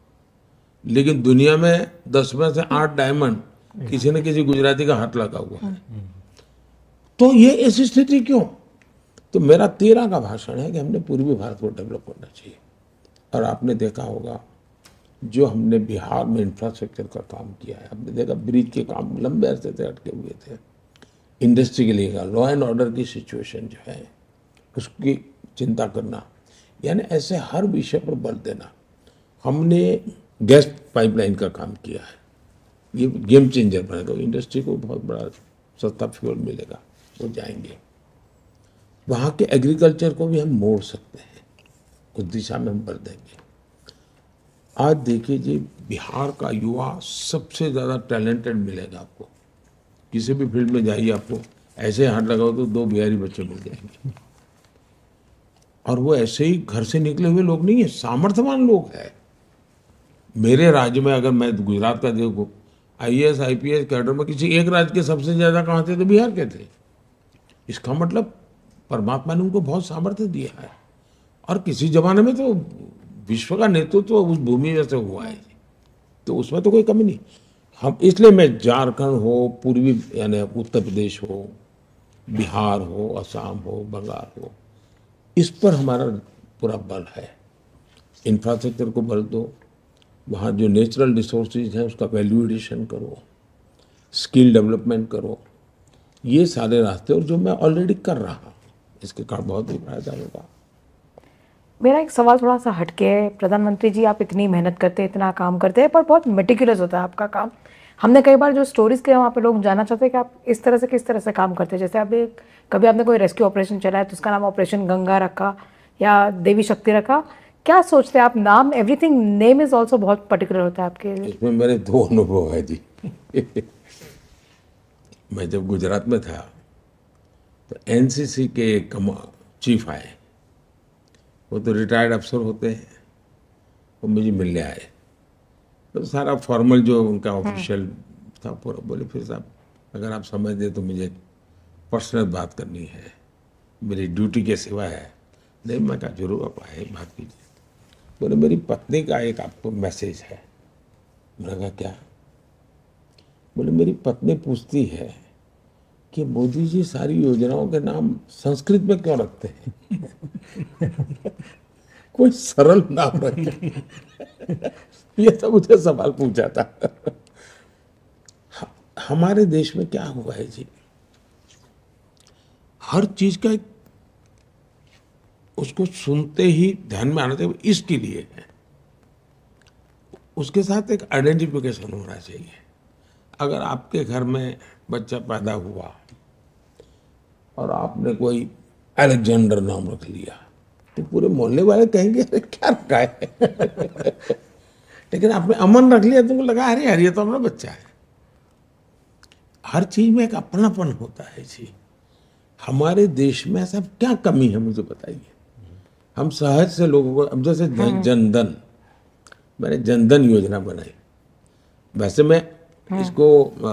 लेकिन दुनिया में 10 में से 8 डायमंड किसी न किसी गुजराती का हाथ लगा हुआ है। तो ये ऐसी स्थिति क्यों? तो मेरा 13 का भाषण है कि हमने पूर्वी भारत को डेवलप करना चाहिए। और आपने देखा होगा जो हमने बिहार में इंफ्रास्ट्रक्चर का काम किया है, आपने देखा ब्रिज के काम लंबे अरसे से अटके हुए थे, इंडस्ट्री के लिए, लॉ एंड ऑर्डर की सिचुएशन जो है उसकी चिंता करना, यानी ऐसे हर विषय पर बल देना। हमने गैस पाइपलाइन का काम किया है, ये गेम चेंजर बनेगा, इंडस्ट्री को बहुत बड़ा सस्ता फ्यूल मिलेगा, वो जाएंगे। वहाँ के एग्रीकल्चर को भी हम मोड़ सकते हैं, उस दिशा में हम बढ़ देंगे। आज देखिए जी, बिहार का युवा सबसे ज़्यादा टैलेंटेड मिलेगा आपको, किसी भी फील्ड में जाइए, आपको ऐसे हाथ लगाओ तो 2 बिहारी बच्चे मिल जाएंगे। और वो ऐसे ही घर से निकले हुए लोग नहीं है, सामर्थ्यवान लोग हैं। मेरे राज्य में अगर मैं गुजरात का देखूँ, IAS IPS कैडर में किसी एक राज्य के सबसे ज़्यादा कहाँ थे? तो बिहार के थे। इसका मतलब परमात्मा ने उनको बहुत सामर्थ्य दिया है, और किसी जमाने में तो विश्व का नेतृत्व तो उस भूमि में से हुआ है, तो उसमें तो कोई कमी नहीं। हम इसलिए मैं झारखंड हो, पूर्वी यानी उत्तर प्रदेश हो, बिहार हो, असम हो, बंगाल हो, इस पर हमारा पूरा बल है। इंफ्रास्ट्रक्चर को बल दो, वहाँ जो नेचुरल रिसोर्सेज हैं उसका वैल्यू एडिशन करो, स्किल डेवलपमेंट करो, ये सारे रास्ते, और जो मैं ऑलरेडी कर रहा हूँ, इसके कारण बहुत ही फायदा होगा। मेरा एक सवाल थोड़ा सा हटके है। प्रधानमंत्री जी, आप इतनी मेहनत करते हैं, इतना काम करते हैं, पर बहुत मेटिकुलस होता है आपका काम। हमने कई बार जो स्टोरीज के वहाँ पे लोग जानना चाहते हैं कि आप इस तरह से किस तरह से काम करते हैं। जैसे आप कभी आपने कोई रेस्क्यू ऑपरेशन चलाया तो उसका नाम ऑपरेशन गंगा रखा या देवी शक्ति रखा, क्या सोचते हैं आप? नाम, एवरीथिंग, नेम इज ऑल्सो बहुत पर्टिकुलर होता है आपके लिए। इसमें मेरे 2 अनुभव है जी। मैं जब गुजरात में था तो NCC के एक चीफ आए, वो तो रिटायर्ड अफसर होते हैं, वो मुझे मिलने आए। तो सारा फॉर्मल जो उनका ऑफिशियल था पूरा, बोले फिर साहब अगर आप समझ दे तो मुझे पर्सनल बात करनी है। मेरी ड्यूटी के सिवा है। नहीं, मैं कहा जरूर आप आए, बात कीजिए। बोले मेरी पत्नी का एक आपको मैसेज है। मैंने कहा क्या? बोले मेरी पत्नी पूछती है कि मोदी जी सारी योजनाओं के नाम संस्कृत में क्यों रखते हैं? कोई सरल नाम रखे। ये तो मुझे सवाल पूछा था। हमारे देश में क्या हुआ है जी, हर चीज का एक उसको सुनते ही ध्यान में आना चाहिए, इसके लिए है। उसके साथ एक आइडेंटिफिकेशन होना चाहिए। अगर आपके घर में बच्चा पैदा हुआ और आपने कोई अलेक्जेंडर नाम रख लिया तो पूरे मोहल्ले वाले कहेंगे अरे क्या रखा है। लेकिन आपने अमन रख लिया, तुमको लगा अरे यार ये तो हमारा बच्चा है। हर चीज में एक अपनापन होता है जी। हमारे देश में ऐसा क्या कमी है मुझे बताइए। हम सहज से लोगों को, अब जैसे जनधन, मैंने जनधन योजना बनाई। वैसे मैं इसको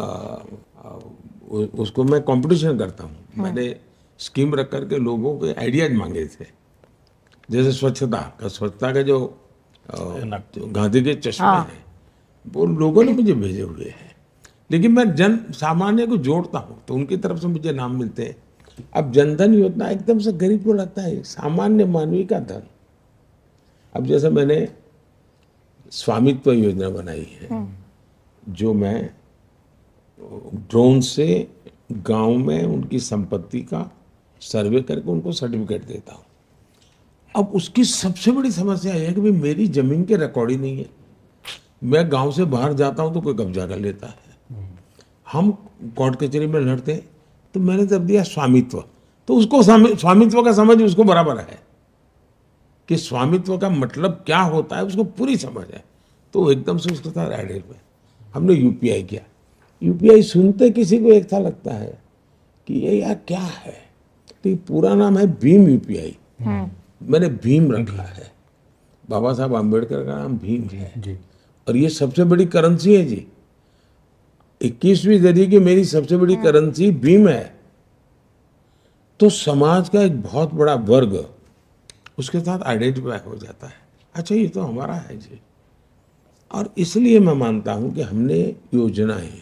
उसको मैं कंपटीशन करता हूँ। मैंने स्कीम रख करके लोगों के आइडियाज मांगे थे। जैसे स्वच्छता का जो गांधी के चश्मे हैं वो लोगों ने मुझे भेजे हुए हैं। लेकिन मैं जन सामान्य को जोड़ता हूँ तो उनकी तरफ से मुझे नाम मिलते हैं। अब जनधन योजना एकदम से गरीब को लगता है सामान्य मानवी का धन। अब जैसे मैंने स्वामित्व योजना बनाई है, जो मैं ड्रोन से गांव में उनकी संपत्ति का सर्वे करके उनको सर्टिफिकेट देता हूँ। अब उसकी सबसे बड़ी समस्या यह है कि भाई मेरी जमीन के रिकॉर्ड ही नहीं है। मैं गांव से बाहर जाता हूँ तो कोई कब्जा कर लेता है। हम कोर्ट कचहरी में लड़ते हैं तो मैंने जब दिया स्वामित्व, तो उसको स्वामित्व का समझ उसको बराबर है कि स्वामित्व का मतलब क्या होता है, उसको पूरी समझ है। तो एकदम से उसके साथ एडेड में हमने यूपीआई किया। यूपीआई सुनते किसी को एक था लगता है कि ये यार क्या है, तो ये पूरा नाम है भीम यूपीआई। मैंने भीम रखा है, बाबा साहब आम्बेडकर का नाम भीम है जी। और ये सबसे बड़ी करेंसी है जी। 21वीं सदी की मेरी सबसे बड़ी करेंसी भीम है। तो समाज का एक बहुत बड़ा वर्ग उसके साथ आइडेंटिफाई हो जाता है, अच्छा ये तो हमारा है जी। और इसलिए मैं मानता हूं कि हमने योजनाएं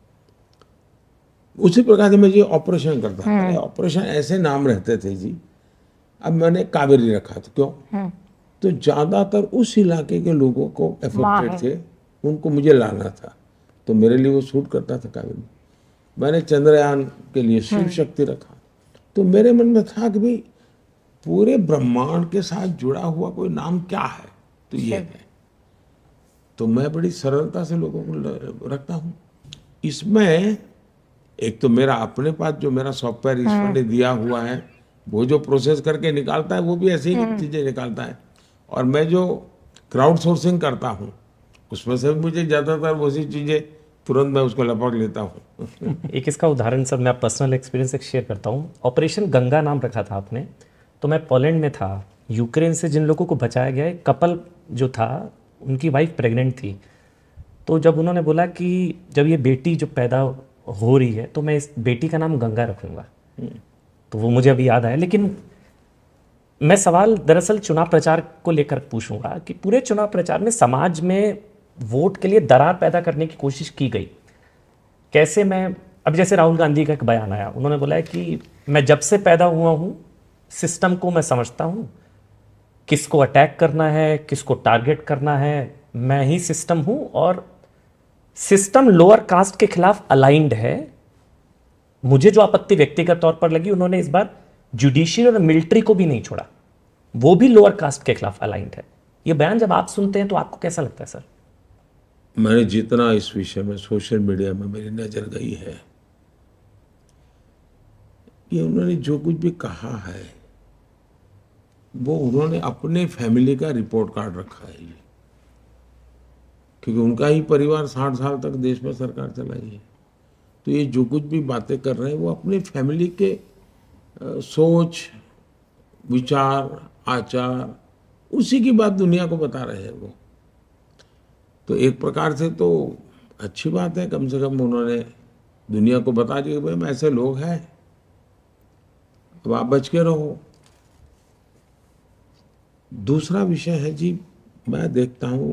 उसी प्रकार से मैं ये ऑपरेशन करता था। ऑपरेशन ऐसे नाम रहते थे जी। अब मैंने कावेरी रखा था, क्यों? तो ज्यादातर उस इलाके के लोगों को एफेक्टेड थे, उनको मुझे लाना था, तो मेरे लिए वो शूट करता था कावेरी। मैंने चंद्रयान के लिए शिव शक्ति रखा। तो मेरे मन में था कि भाई पूरे ब्रह्मांड के साथ जुड़ा हुआ कोई नाम क्या है, तो ये है। तो मैं बड़ी सरलता से लोगों को रखता हूँ। इसमें एक तो मेरा अपने पास जो मेरा सॉफ्टवेयर ईश्वर ने दिया हुआ है, वो जो प्रोसेस करके निकालता है वो भी ऐसी ही चीजें निकालता है। और मैं जो क्राउड सोर्सिंग करता हूँ उसमें से मुझे ज्यादातर वैसी चीजें तुरंत मैं उसको लपक लेता हूँ। एक इसका उदाहरण सर मैं पर्सनल एक्सपीरियंस एक शेयर करता हूँ। ऑपरेशन गंगा नाम रखा था आपने, तो मैं पोलैंड में था। यूक्रेन से जिन लोगों को बचाया गया, एक कपल जो था उनकी वाइफ प्रेग्नेंट थी। तो जब उन्होंने बोला कि जब ये बेटी जो पैदा हो रही है तो मैं इस बेटी का नाम गंगा रखूँगा, तो वो मुझे अभी याद आया। लेकिन मैं सवाल दरअसल चुनाव प्रचार को लेकर पूछूंगा कि पूरे चुनाव प्रचार में समाज में वोट के लिए दरार पैदा करने की कोशिश की गई कैसे। मैं अब जैसे राहुल गांधी का एक बयान आया, उन्होंने बोला है कि मैं जब से पैदा हुआ हूँ सिस्टम को मैं समझता हूँ, किसको अटैक करना है, किसको टारगेट करना है, मैं ही सिस्टम हूँ और सिस्टम लोअर कास्ट के खिलाफ अलाइंड है। मुझे जो आपत्ति व्यक्तिगत तौर पर लगी, उन्होंने इस बार जुडिशियल और मिलिट्री को भी नहीं छोड़ा, वो भी लोअर कास्ट के खिलाफ अलाइंड है। ये बयान जब आप सुनते हैं तो आपको कैसा लगता है सर? मैंने जितना इस विषय में सोशल मीडिया में मेरी नजर गई है, ये उन्होंने जो कुछ भी कहा है वो उन्होंने अपने फैमिली का रिपोर्ट कार्ड रखा है, क्योंकि उनका ही परिवार 60 साल तक देश में सरकार चलाई है। तो ये जो कुछ भी बातें कर रहे हैं वो अपने फैमिली के सोच, विचार, आचार, उसी की बात दुनिया को बता रहे हैं वो। तो एक प्रकार से तो अच्छी बात है, कम से कम उन्होंने दुनिया को बता दिया कि भाई ऐसे लोग हैं अब आप बच के रहो। दूसरा विषय है जी, मैं देखता हूं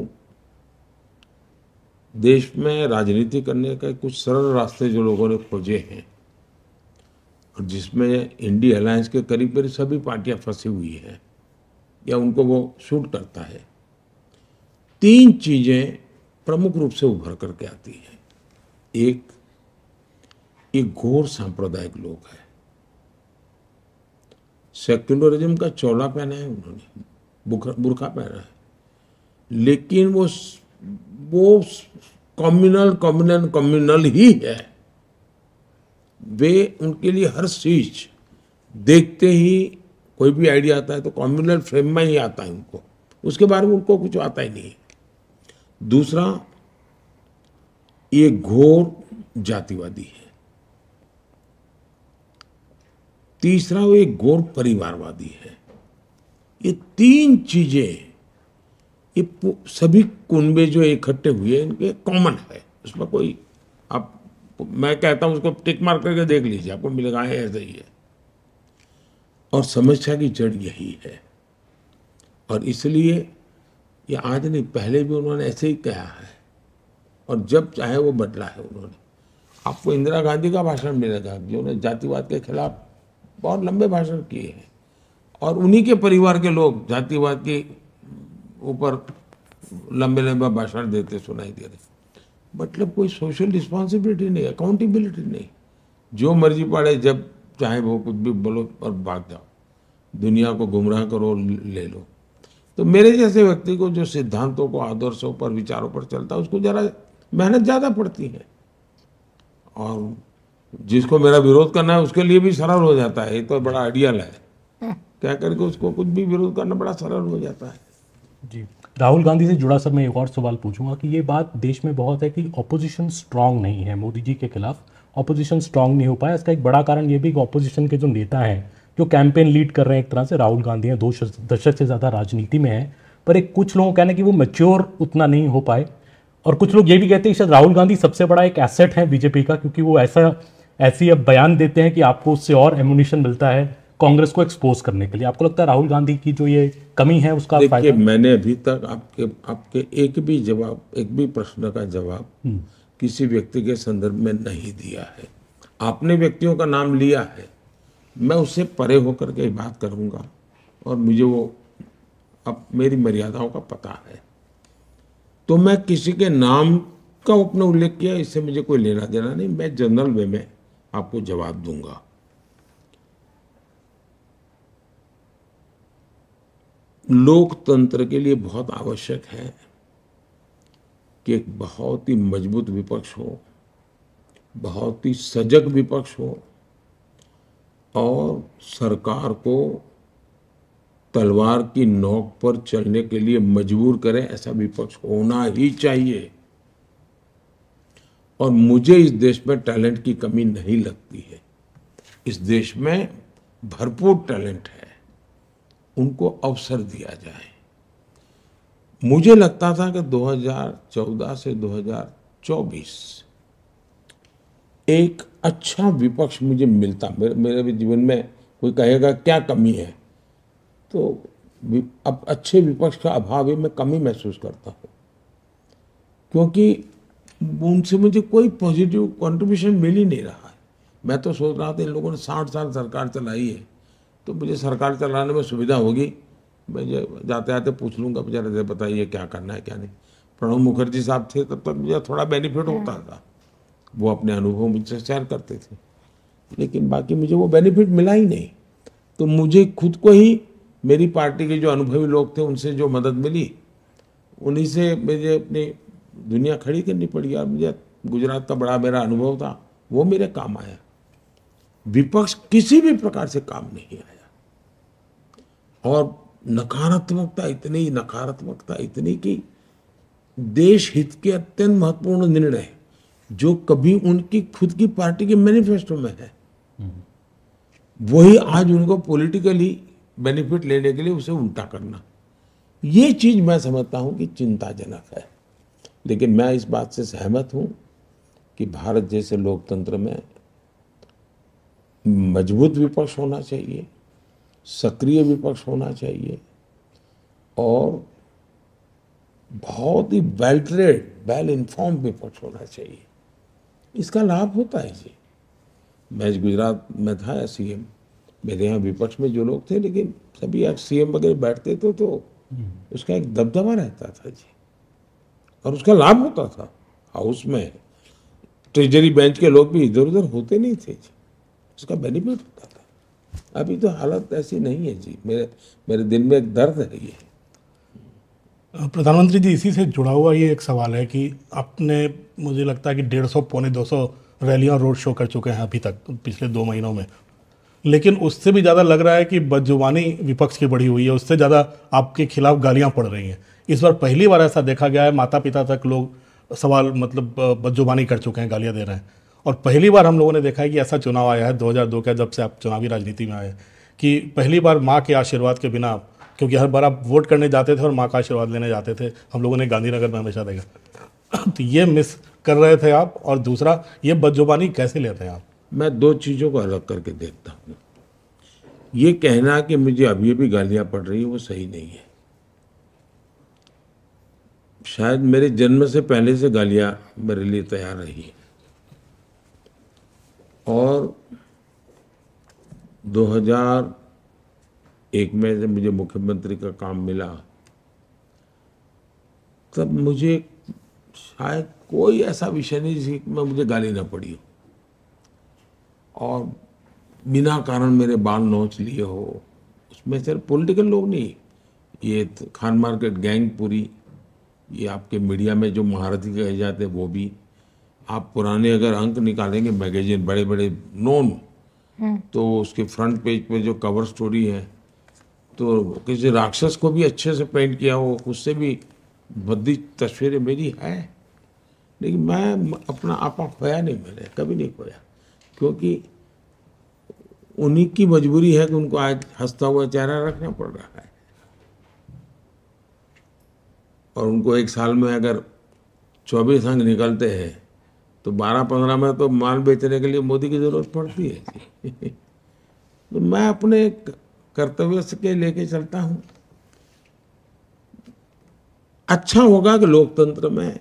देश में राजनीति करने का कुछ सरल रास्ते जो लोगों ने खोजे हैं, और जिसमें इंडिया अलायंस के करीब करीब सभी पार्टियां फंसी हुई हैं या उनको वो सूट करता है। 3 चीजें प्रमुख रूप से उभर करके आती हैं। एक घोर सांप्रदायिक लोग है, सेक्युलरिज्म का चोला पहना है उन्होंने, बुर्का पहना है, लेकिन वो कम्युनल ही है। वे उनके लिए हर चीज देखते ही कोई भी आइडिया आता है तो कम्युनल फ्रेम में ही आता है उनको, उसके बारे में उनको कुछ आता ही नहीं है। दूसरा, ये घोर जातिवादी है। तीसरा, वो एक घोर परिवारवादी है। ये 3 चीजें, ये सभी कुनबे जो इकट्ठे हुए इनके कॉमन है, उसमें कोई आप, मैं कहता हूं उसको टिक मार करके देख लीजिए, आपको मिलेगा ऐसा ही है। और समस्या की जड़ यही है, और इसलिए ये आज नहीं, पहले भी उन्होंने ऐसे ही कहा है, और जब चाहे वो बदला है उन्होंने। आपको इंदिरा गांधी का भाषण मिलेगा जिन्होंने जातिवाद के खिलाफ बहुत लंबे भाषण किए हैं, और उन्हीं के परिवार के लोग जातिवाद के ऊपर लंबे लंबे भाषण देते सुनाई दे रहे। मतलब कोई सोशल रिस्पॉन्सिबिलिटी नहीं, अकाउंटेबिलिटी नहीं, जो मर्जी पड़े जब चाहे वो कुछ भी बोलो और भाग जाओ, दुनिया को गुमराह करो, ले लो। तो मेरे जैसे व्यक्ति को जो सिद्धांतों को, आदर्शों पर, विचारों पर चलता है, उसको जरा मेहनत ज़्यादा पड़ती है, और जिसको मेरा विरोध करना है उसके लिए भी सरल हो जाता है। ये तो बड़ा आइडियल है, क्या करके उसको कुछ भी विरोध करना बड़ा सरल हो जाता है। जी, राहुल गांधी से जुड़ा सर मैं एक और सवाल पूछूंगा कि ये बात देश में बहुत है कि ऑपोजिशन स्ट्रांग नहीं है, मोदी जी के खिलाफ ऑपोजिशन स्ट्रांग नहीं हो पाया। इसका एक बड़ा कारण ये भी कि ऑपोजिशन के जो नेता हैं जो कैंपेन लीड कर रहे हैं, एक तरह से राहुल गांधी हैं, 2 दशक से ज़्यादा राजनीति में है, पर एक कुछ लोगों का कहना है कि वो मैच्योर उतना नहीं हो पाए, और कुछ लोग ये भी कहते हैं कि शायद राहुल गांधी सबसे बड़ा एक एसेट है बीजेपी का, क्योंकि वो ऐसी अब बयान देते हैं कि आपको उससे और एमुनिशन मिलता है कांग्रेस को एक्सपोज करने के लिए। आपको लगता है राहुल गांधी की जो ये कमी है उसका देखिए, मैंने अभी तक आपके एक भी प्रश्न का जवाब किसी व्यक्ति के संदर्भ में नहीं दिया है। आपने व्यक्तियों का नाम लिया है, मैं उससे परे होकर के बात करूंगा, और मुझे वो अब मेरी मर्यादाओं का पता है। तो मैं किसी के नाम का अपने उल्लेख किया, इससे मुझे कोई लेना देना नहीं। मैं जनरल वे में आपको जवाब दूंगा। लोकतंत्र के लिए बहुत आवश्यक है कि एक बहुत ही मजबूत विपक्ष हो, बहुत ही सजग विपक्ष हो, और सरकार को तलवार की नोक पर चलने के लिए मजबूर करे, ऐसा विपक्ष होना ही चाहिए। और मुझे इस देश में टैलेंट की कमी नहीं लगती है। इस देश में भरपूर टैलेंट है, उनको अवसर दिया जाए। मुझे लगता था कि 2014 से 2024 एक अच्छा विपक्ष मुझे मिलता। मेरे जीवन में कोई कहेगा क्या कमी है, तो अब अच्छे विपक्ष का अभाव है, मैं कमी महसूस करता हूँ, क्योंकि उनसे मुझे कोई पॉजिटिव कंट्रीब्यूशन मिल ही नहीं रहा है। मैं तो सोच रहा था इन लोगों ने 60 साल सरकार चलाई है, तो मुझे सरकार चलाने में सुविधा होगी, मैं जाते आते पूछ लूँगा बेचारे बताइए क्या करना है क्या नहीं। प्रणब मुखर्जी साहब थे तब तक मुझे थोड़ा बेनिफिट होता था, वो अपने अनुभव मुझसे शेयर करते थे, लेकिन बाकी मुझे वो बेनिफिट मिला ही नहीं। तो मुझे खुद को ही, मेरी पार्टी के जो अनुभवी लोग थे उनसे जो मदद मिली, उन्हीं से मुझे अपनी दुनिया खड़ी करनी पड़ी। और मुझे गुजरात का बड़ा मेरा अनुभव था, वो मेरे काम आया। विपक्ष किसी भी प्रकार से काम नहीं आया, और नकारात्मकता इतनी कि देश हित के अत्यंत महत्वपूर्ण निर्णय जो कभी उनकी खुद की पार्टी के मैनिफेस्टो में है, वही आज उनको पॉलिटिकली बेनिफिट लेने के लिए उसे उल्टा करना, ये चीज मैं समझता हूं कि चिंताजनक है। लेकिन मैं इस बात से सहमत हूं कि भारत जैसे लोकतंत्र में मजबूत विपक्ष होना चाहिए, सक्रिय विपक्ष होना चाहिए और बहुत ही वेल ट्रेड, वेल इन्फॉर्म विपक्ष होना चाहिए। इसका लाभ होता है जी। मैं गुजरात में था सीएम, मेरे यहाँ विपक्ष में जो लोग थे, लेकिन सभी सीएम वगैरह बैठते थे तो उसका एक दबदबा रहता था जी, और उसका लाभ होता था। हाउस में ट्रेजरी बेंच के लोग भी इधर उधर होते नहीं थे जी, उसका बेनिफिट होता था। अभी तो हालत ऐसी नहीं है जी। मेरे दिल में एक दर्द है ये। प्रधानमंत्री जी, इसी से जुड़ा हुआ ये एक सवाल है कि आपने, मुझे लगता है कि 150 पौने 200 रैलियां रोड शो कर चुके हैं अभी तक पिछले 2 महीनों में, लेकिन उससे भी ज़्यादा लग रहा है कि बदजुबानी विपक्ष की बढ़ी हुई है, उससे ज़्यादा आपके खिलाफ गालियां पड़ रही हैं। इस बार पहली बार ऐसा देखा गया है, माता पिता तक लोग सवाल मतलब बदजुबानी कर चुके हैं, गालियां दे रहे हैं। और पहली बार हम लोगों ने देखा है कि ऐसा चुनाव आया है 2002 का, जब से आप चुनावी राजनीति में आए, कि पहली बार माँ के आशीर्वाद के बिना, क्योंकि हर बार आप वोट करने जाते थे और माँ का आशीर्वाद लेने जाते थे, हम लोगों ने गांधीनगर में हमेशा देखा। तो ये मिस कर रहे थे आप, और दूसरा ये बदजुबानी कैसे लेते हैं आप? मैं 2 चीज़ों को अलग करके देखता हूँ। ये कहना कि मुझे अभी भी गालियाँ पड़ रही है वो सही नहीं है। शायद मेरे जन्म से पहले से गालियाँ मेरे लिए तैयार रही है, और 2001 में जब मुझे मुख्यमंत्री का काम मिला, तब मुझे शायद कोई ऐसा विषय नहीं जिसमें मुझे गाली ना पड़ी हो और बिना कारण मेरे बाल नोच लिए हो। उसमें सिर्फ पॉलिटिकल लोग नहीं, ये खान मार्केट गैंग पूरी, ये आपके मीडिया में जो महारथी कहे जाते हैं वो भी, आप पुराने अगर अंक निकालेंगे मैगजीन बड़े बड़े नोन, तो उसके फ्रंट पेज पे जो कवर स्टोरी है, तो किसी राक्षस को भी अच्छे से पेंट किया हो, उससे भी भद्दी तस्वीरें मेरी है। लेकिन मैं अपना आपा खोया नहीं, मैंने कभी नहीं खोया, क्योंकि उन्हीं की मजबूरी है कि उनको आज हंसता हुआ चेहरा रखना पड़ रहा है, और उनको एक साल में अगर 24 अंक निकलते हैं तो 12-15 में तो माल बेचने के लिए मोदी की जरूरत पड़ती है। तो मैं अपने कर्तव्य के लेके चलता हूँ। अच्छा होगा कि लोकतंत्र में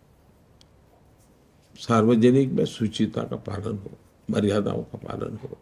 सार्वजनिक में शुचिता का पालन हो, मर्यादाओं का पालन हो,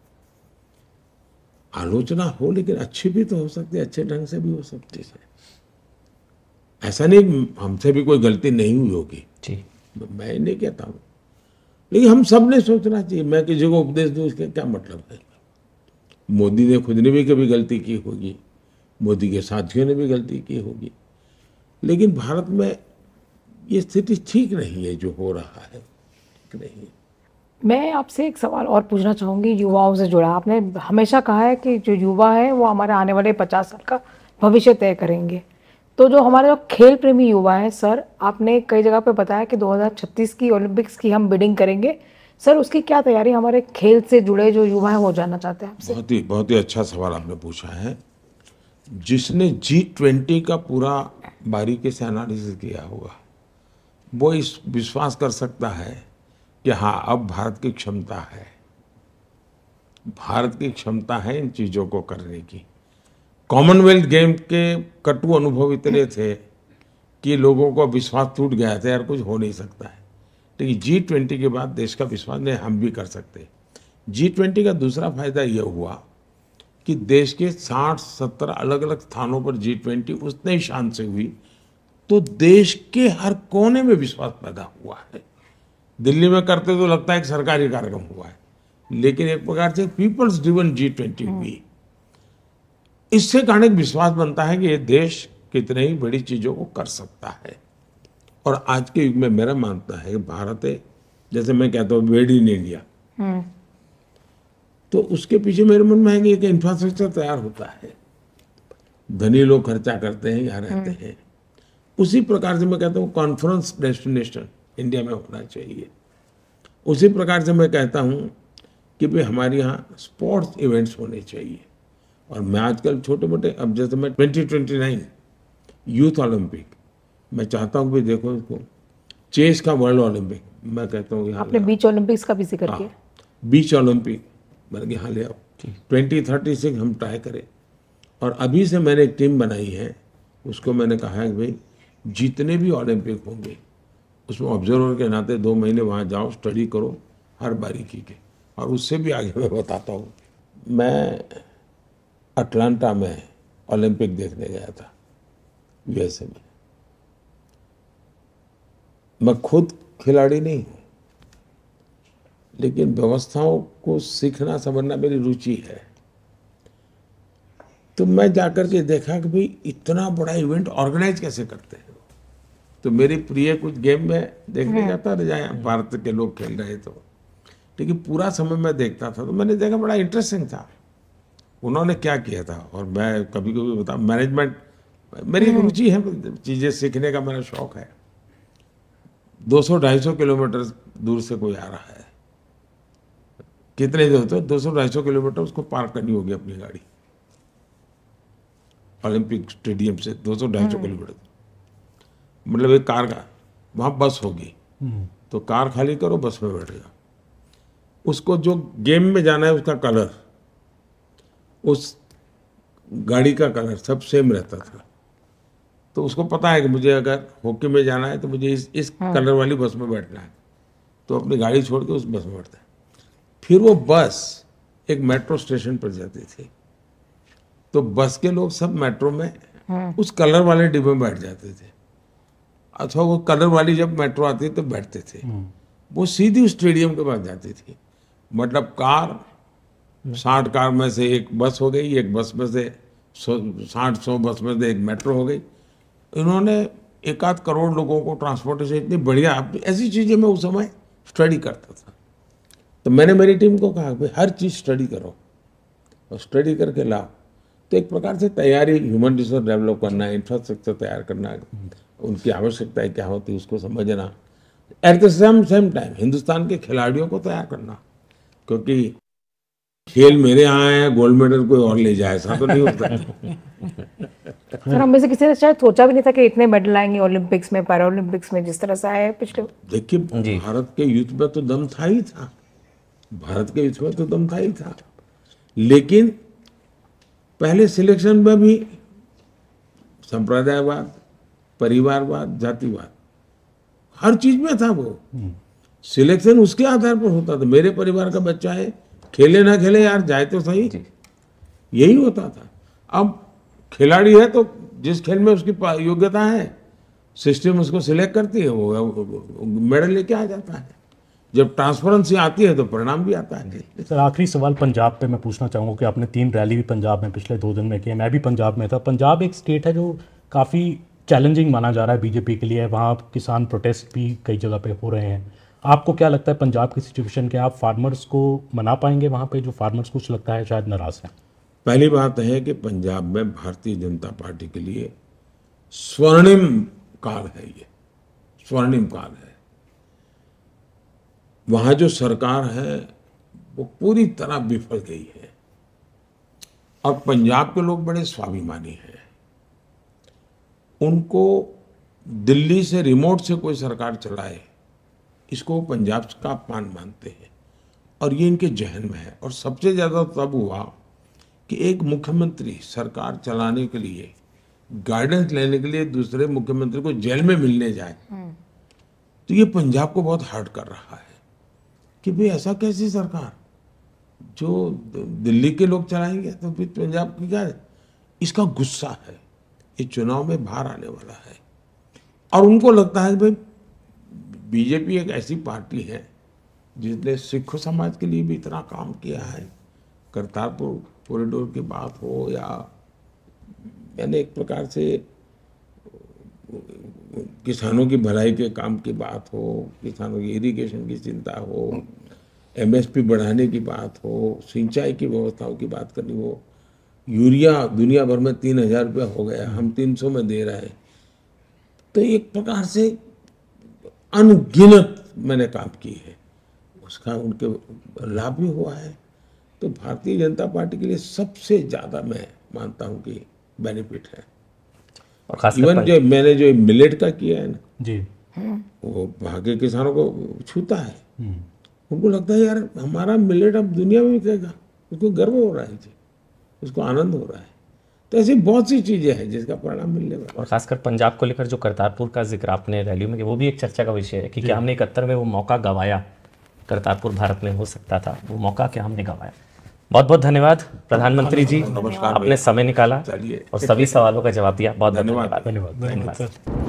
आलोचना हो, लेकिन अच्छी भी तो हो सकती है, अच्छे ढंग से भी हो सकती है। ऐसा नहीं हमसे भी कोई गलती नहीं हुई होगी जी, मैं नहीं कहता हूँ, लेकिन हम सब ने सोचना चाहिए। मैं किसी को उपदेश दूं इसका क्या मतलब है? मोदी ने खुद ने भी कभी गलती की होगी, मोदी के साथियों ने भी गलती की होगी, लेकिन भारत में ये स्थिति ठीक नहीं है जो हो रहा है, ठीक नहीं है। मैं आपसे एक सवाल और पूछना चाहूँगी युवाओं से जुड़ा। आपने हमेशा कहा है कि जो युवा है वो हमारे आने वाले 50 साल का भविष्य तय करेंगे। तो जो हमारे जो खेल प्रेमी युवा है सर, आपने कई जगह पे बताया कि 2036 की ओलंपिक्स की हम बिडिंग करेंगे। सर उसकी क्या तैयारी हमारे खेल से जुड़े जो युवा हैं वो जानना चाहते हैं आपसे। बहुत ही अच्छा सवाल आपने पूछा है। जिसने G20 का पूरा बारीकी से एनालिसिस किया होगा वो इस विश्वास कर सकता है कि हाँ, अब भारत की क्षमता है, भारत की क्षमता है इन चीज़ों को करने की। कॉमनवेल्थ गेम के कटु अनुभव इतने थे कि लोगों को विश्वास टूट गया था, यार कुछ हो नहीं सकता है। लेकिन G20 के बाद देश का विश्वास नहीं, हम भी कर सकते। G20 का दूसरा फायदा यह हुआ कि देश के 60-70 अलग अलग स्थानों पर G20 उतने ही शान से हुई, तो देश के हर कोने में विश्वास पैदा हुआ है। दिल्ली में करते तो लगता है एक सरकारी कार्यक्रम हुआ है, लेकिन एक प्रकार से पीपल्स ड्रिवन G20 हुई। इससे कारण एक विश्वास बनता है कि ये देश कितने ही बड़ी चीजों को कर सकता है। और आज के युग में मेरा मानना है कि भारत है, जैसे मैं कहता हूँ मेड इन इंडिया, तो उसके पीछे मेरे मन में है कि एक इंफ्रास्ट्रक्चर तैयार होता है, धनी लोग खर्चा करते हैं, यहाँ रहते हैं। उसी प्रकार से मैं कहता हूँ कॉन्फ्रेंस डेस्टिनेशन इंडिया में होना चाहिए। उसी प्रकार से मैं कहता हूँ कि भाई हमारे यहाँ स्पोर्ट्स इवेंट्स होने चाहिए। और मैं आजकल छोटे मोटे, अब जैसे मैं 2029 यूथ ओलंपिक मैं चाहता हूँ कि देखो इसको चेस का वर्ल्ड ओलंपिक, मैं कहता हूँ आपने बीच ओलंपिक्स का भी जिक्र किया। बीच ओलंपिक मैंने कहा हाँ ले आओ। 2036 हम ट्राई करें। और अभी से मैंने एक टीम बनाई है, उसको मैंने कहा है कि भाई जितने भी ओलंपिक होंगे उसमें ऑब्जर्वर के नाते 2 महीने वहाँ जाओ, स्टडी करो हर बारीकी के। और उससे भी आगे मैं बताता हूँ, मैं अटलांटा में ओलंपिक देखने गया था यूएसए में। मैं खुद खिलाड़ी नहीं हूँ, लेकिन व्यवस्थाओं को सीखना समझना मेरी रुचि है। तो मैं जाकर के देखा कि भाई इतना बड़ा इवेंट ऑर्गेनाइज कैसे करते हैं। तो मेरी प्रिय कुछ गेम में देखने जाता रह जाए, भारत के लोग खेल रहे तो, लेकिन पूरा समय मैं देखता था तो मैंने देखा बड़ा इंटरेस्टिंग था उन्होंने क्या किया था। और मैं कभी कभी बता, मैनेजमेंट मेरी एक रुचि है, चीज़ें सीखने का मेरा शौक है। 200-250 किलोमीटर दूर से कोई आ रहा है, कितने दूर तो 200-250 किलोमीटर उसको पार करनी होगी अपनी गाड़ी, ओलंपिक स्टेडियम से 200-250 किलोमीटर। मतलब एक कार का वहाँ बस होगी, तो कार खाली करो, बस में बैठेगा। उसको जो गेम में जाना है उसका कलर, उस गाड़ी का कलर सब सेम रहता था। तो उसको पता है कि मुझे अगर हॉकी में जाना है तो मुझे इस कलर वाली बस में बैठना है, तो अपनी गाड़ी छोड़ के उस बस में बैठता है। फिर वो बस एक मेट्रो स्टेशन पर जाती थी, तो बस के लोग सब मेट्रो में उस कलर वाले डिब्बे में बैठ जाते थे। अच्छा, वो कलर वाली जब मेट्रो आती तो बैठते थे, वो सीधी स्टेडियम के पास जाती थी। मतलब कार 60 कार में से एक बस हो गई, एक बस में से 60-100 बस में से एक मेट्रो हो गई। इन्होंने 1-8 करोड़ लोगों को ट्रांसपोर्टेशन इतनी बढ़िया, ऐसी चीज़ें मैं उस समय स्टडी करता था। तो मैंने मेरी टीम को कहा भाई हर चीज़ स्टडी करो और स्टडी करके लाओ। तो एक प्रकार से तैयारी, ह्यूमन रिसोर्स डेवलप करना, इंफ्रास्ट्रक्चर तैयार करना, उनकी आवश्यकताएं क्या होती है उसको समझना, at the same time Hindustan के खिलाड़ियों को तैयार करना। क्योंकि खेल मेरे यहाँ है, गोल्ड मेडल कोई और ले जाए, ऐसा तो नहीं होता। सर, हम में से किसी ने शायद सोचा भी नहीं था कि इतने मेडल आएंगे ओलंपिक्स में, पैरा ओलंपिक्स में, जिस तरह से आए पिछले। देखिए, भारत के यूथ में तो दम था ही था, भारत के यूथ में तो दम था ही था। लेकिन पहले सिलेक्शन में भी संप्रदायवाद, परिवारवाद, जातिवाद, हर चीज में था। वो सिलेक्शन उसके आधार पर होता था, मेरे परिवार का बच्चा है, खेले ना खेले यार जाए तो सही, यही होता था। अब खिलाड़ी है तो जिस खेल में उसकी योग्यता है, सिस्टम उसको सिलेक्ट करती है, वो मेडल लेके आ जाता है। जब ट्रांसपेरेंसी आती है तो परिणाम भी आता है। सर, आखिरी सवाल पंजाब पे मैं पूछना चाहूँगा कि आपने 3 रैली भी पंजाब में पिछले 2 दिन में की, मैं भी पंजाब में था। पंजाब एक स्टेट है जो काफ़ी चैलेंजिंग माना जा रहा है बीजेपी के लिए, वहाँ किसान प्रोटेस्ट भी कई जगह पे हो रहे हैं। आपको क्या लगता है पंजाब की सिचुएशन के, आप फार्मर्स को मना पाएंगे वहाँ पे, जो फार्मर्स कुछ लगता है शायद नाराज हैं? पहली बात है कि पंजाब में भारतीय जनता पार्टी के लिए स्वर्णिम काल है, ये स्वर्णिम काल है। वहाँ जो सरकार है वो पूरी तरह विफल गई है, और पंजाब के लोग बड़े स्वाभिमानी हैं। उनको दिल्ली से रिमोट से कोई सरकार चलाए, इसको पंजाब का अपमान मानते हैं, और ये इनके जहन में है। और सबसे ज़्यादा तब हुआ कि एक मुख्यमंत्री सरकार चलाने के लिए, गाइडेंस लेने के लिए दूसरे मुख्यमंत्री को जेल में मिलने जाए, तो ये पंजाब को बहुत हर्ट कर रहा है कि भाई ऐसा कैसी सरकार जो दिल्ली के लोग चलाएंगे, तो फिर पंजाब की क्या है? इसका गुस्सा है, ये चुनाव में बाहर आने वाला है। और उनको लगता है कि भाई बीजेपी एक ऐसी पार्टी है जिसने सिख समाज के लिए भी इतना काम किया है, करतारपुर कॉरिडोर की बात हो, या यानी एक प्रकार से किसानों की भलाई के काम की बात हो, किसानों की इरिगेशन की चिंता हो, एमएसपी बढ़ाने की बात हो, सिंचाई की व्यवस्थाओं की बात करनी हो। यूरिया दुनिया भर में 3000 रुपया हो गया, हम 300 में दे रहे हैं। तो एक प्रकार से अनगिनत मैंने काम की है, उसका उनके लाभ भी हुआ है। तो भारतीय जनता पार्टी के लिए सबसे ज़्यादा मैं मानता हूँ कि बेनिफिट है। और खास इवन जो मैंने जो मिलेट का किया है ना जी, वो वहाँ के किसानों को छूता है। उनको लगता है यार हमारा मिलेट अब दुनिया में बिकेगा। उसको गर्व हो रहा है जी, उसको आनंद हो रहा है। तो ऐसी बहुत सी चीजें हैं जिसका परिणाम मिलने वाला है। और खासकर पंजाब को लेकर जो करतारपुर का जिक्र आपने रैली में किया, वो भी एक चर्चा का विषय है कि क्या हमने 71 में वो मौका गंवाया, करतारपुर भारत में हो सकता था, वो मौका क्या हमने गंवाया। बहुत बहुत धन्यवाद प्रधानमंत्री जी, नमस्कार आपने समय निकाला चलिए और सभी सवालों का जवाब दिया। बहुत बहुत धन्यवाद। धन्यवाद। धन्यवाद। धन्यवाद।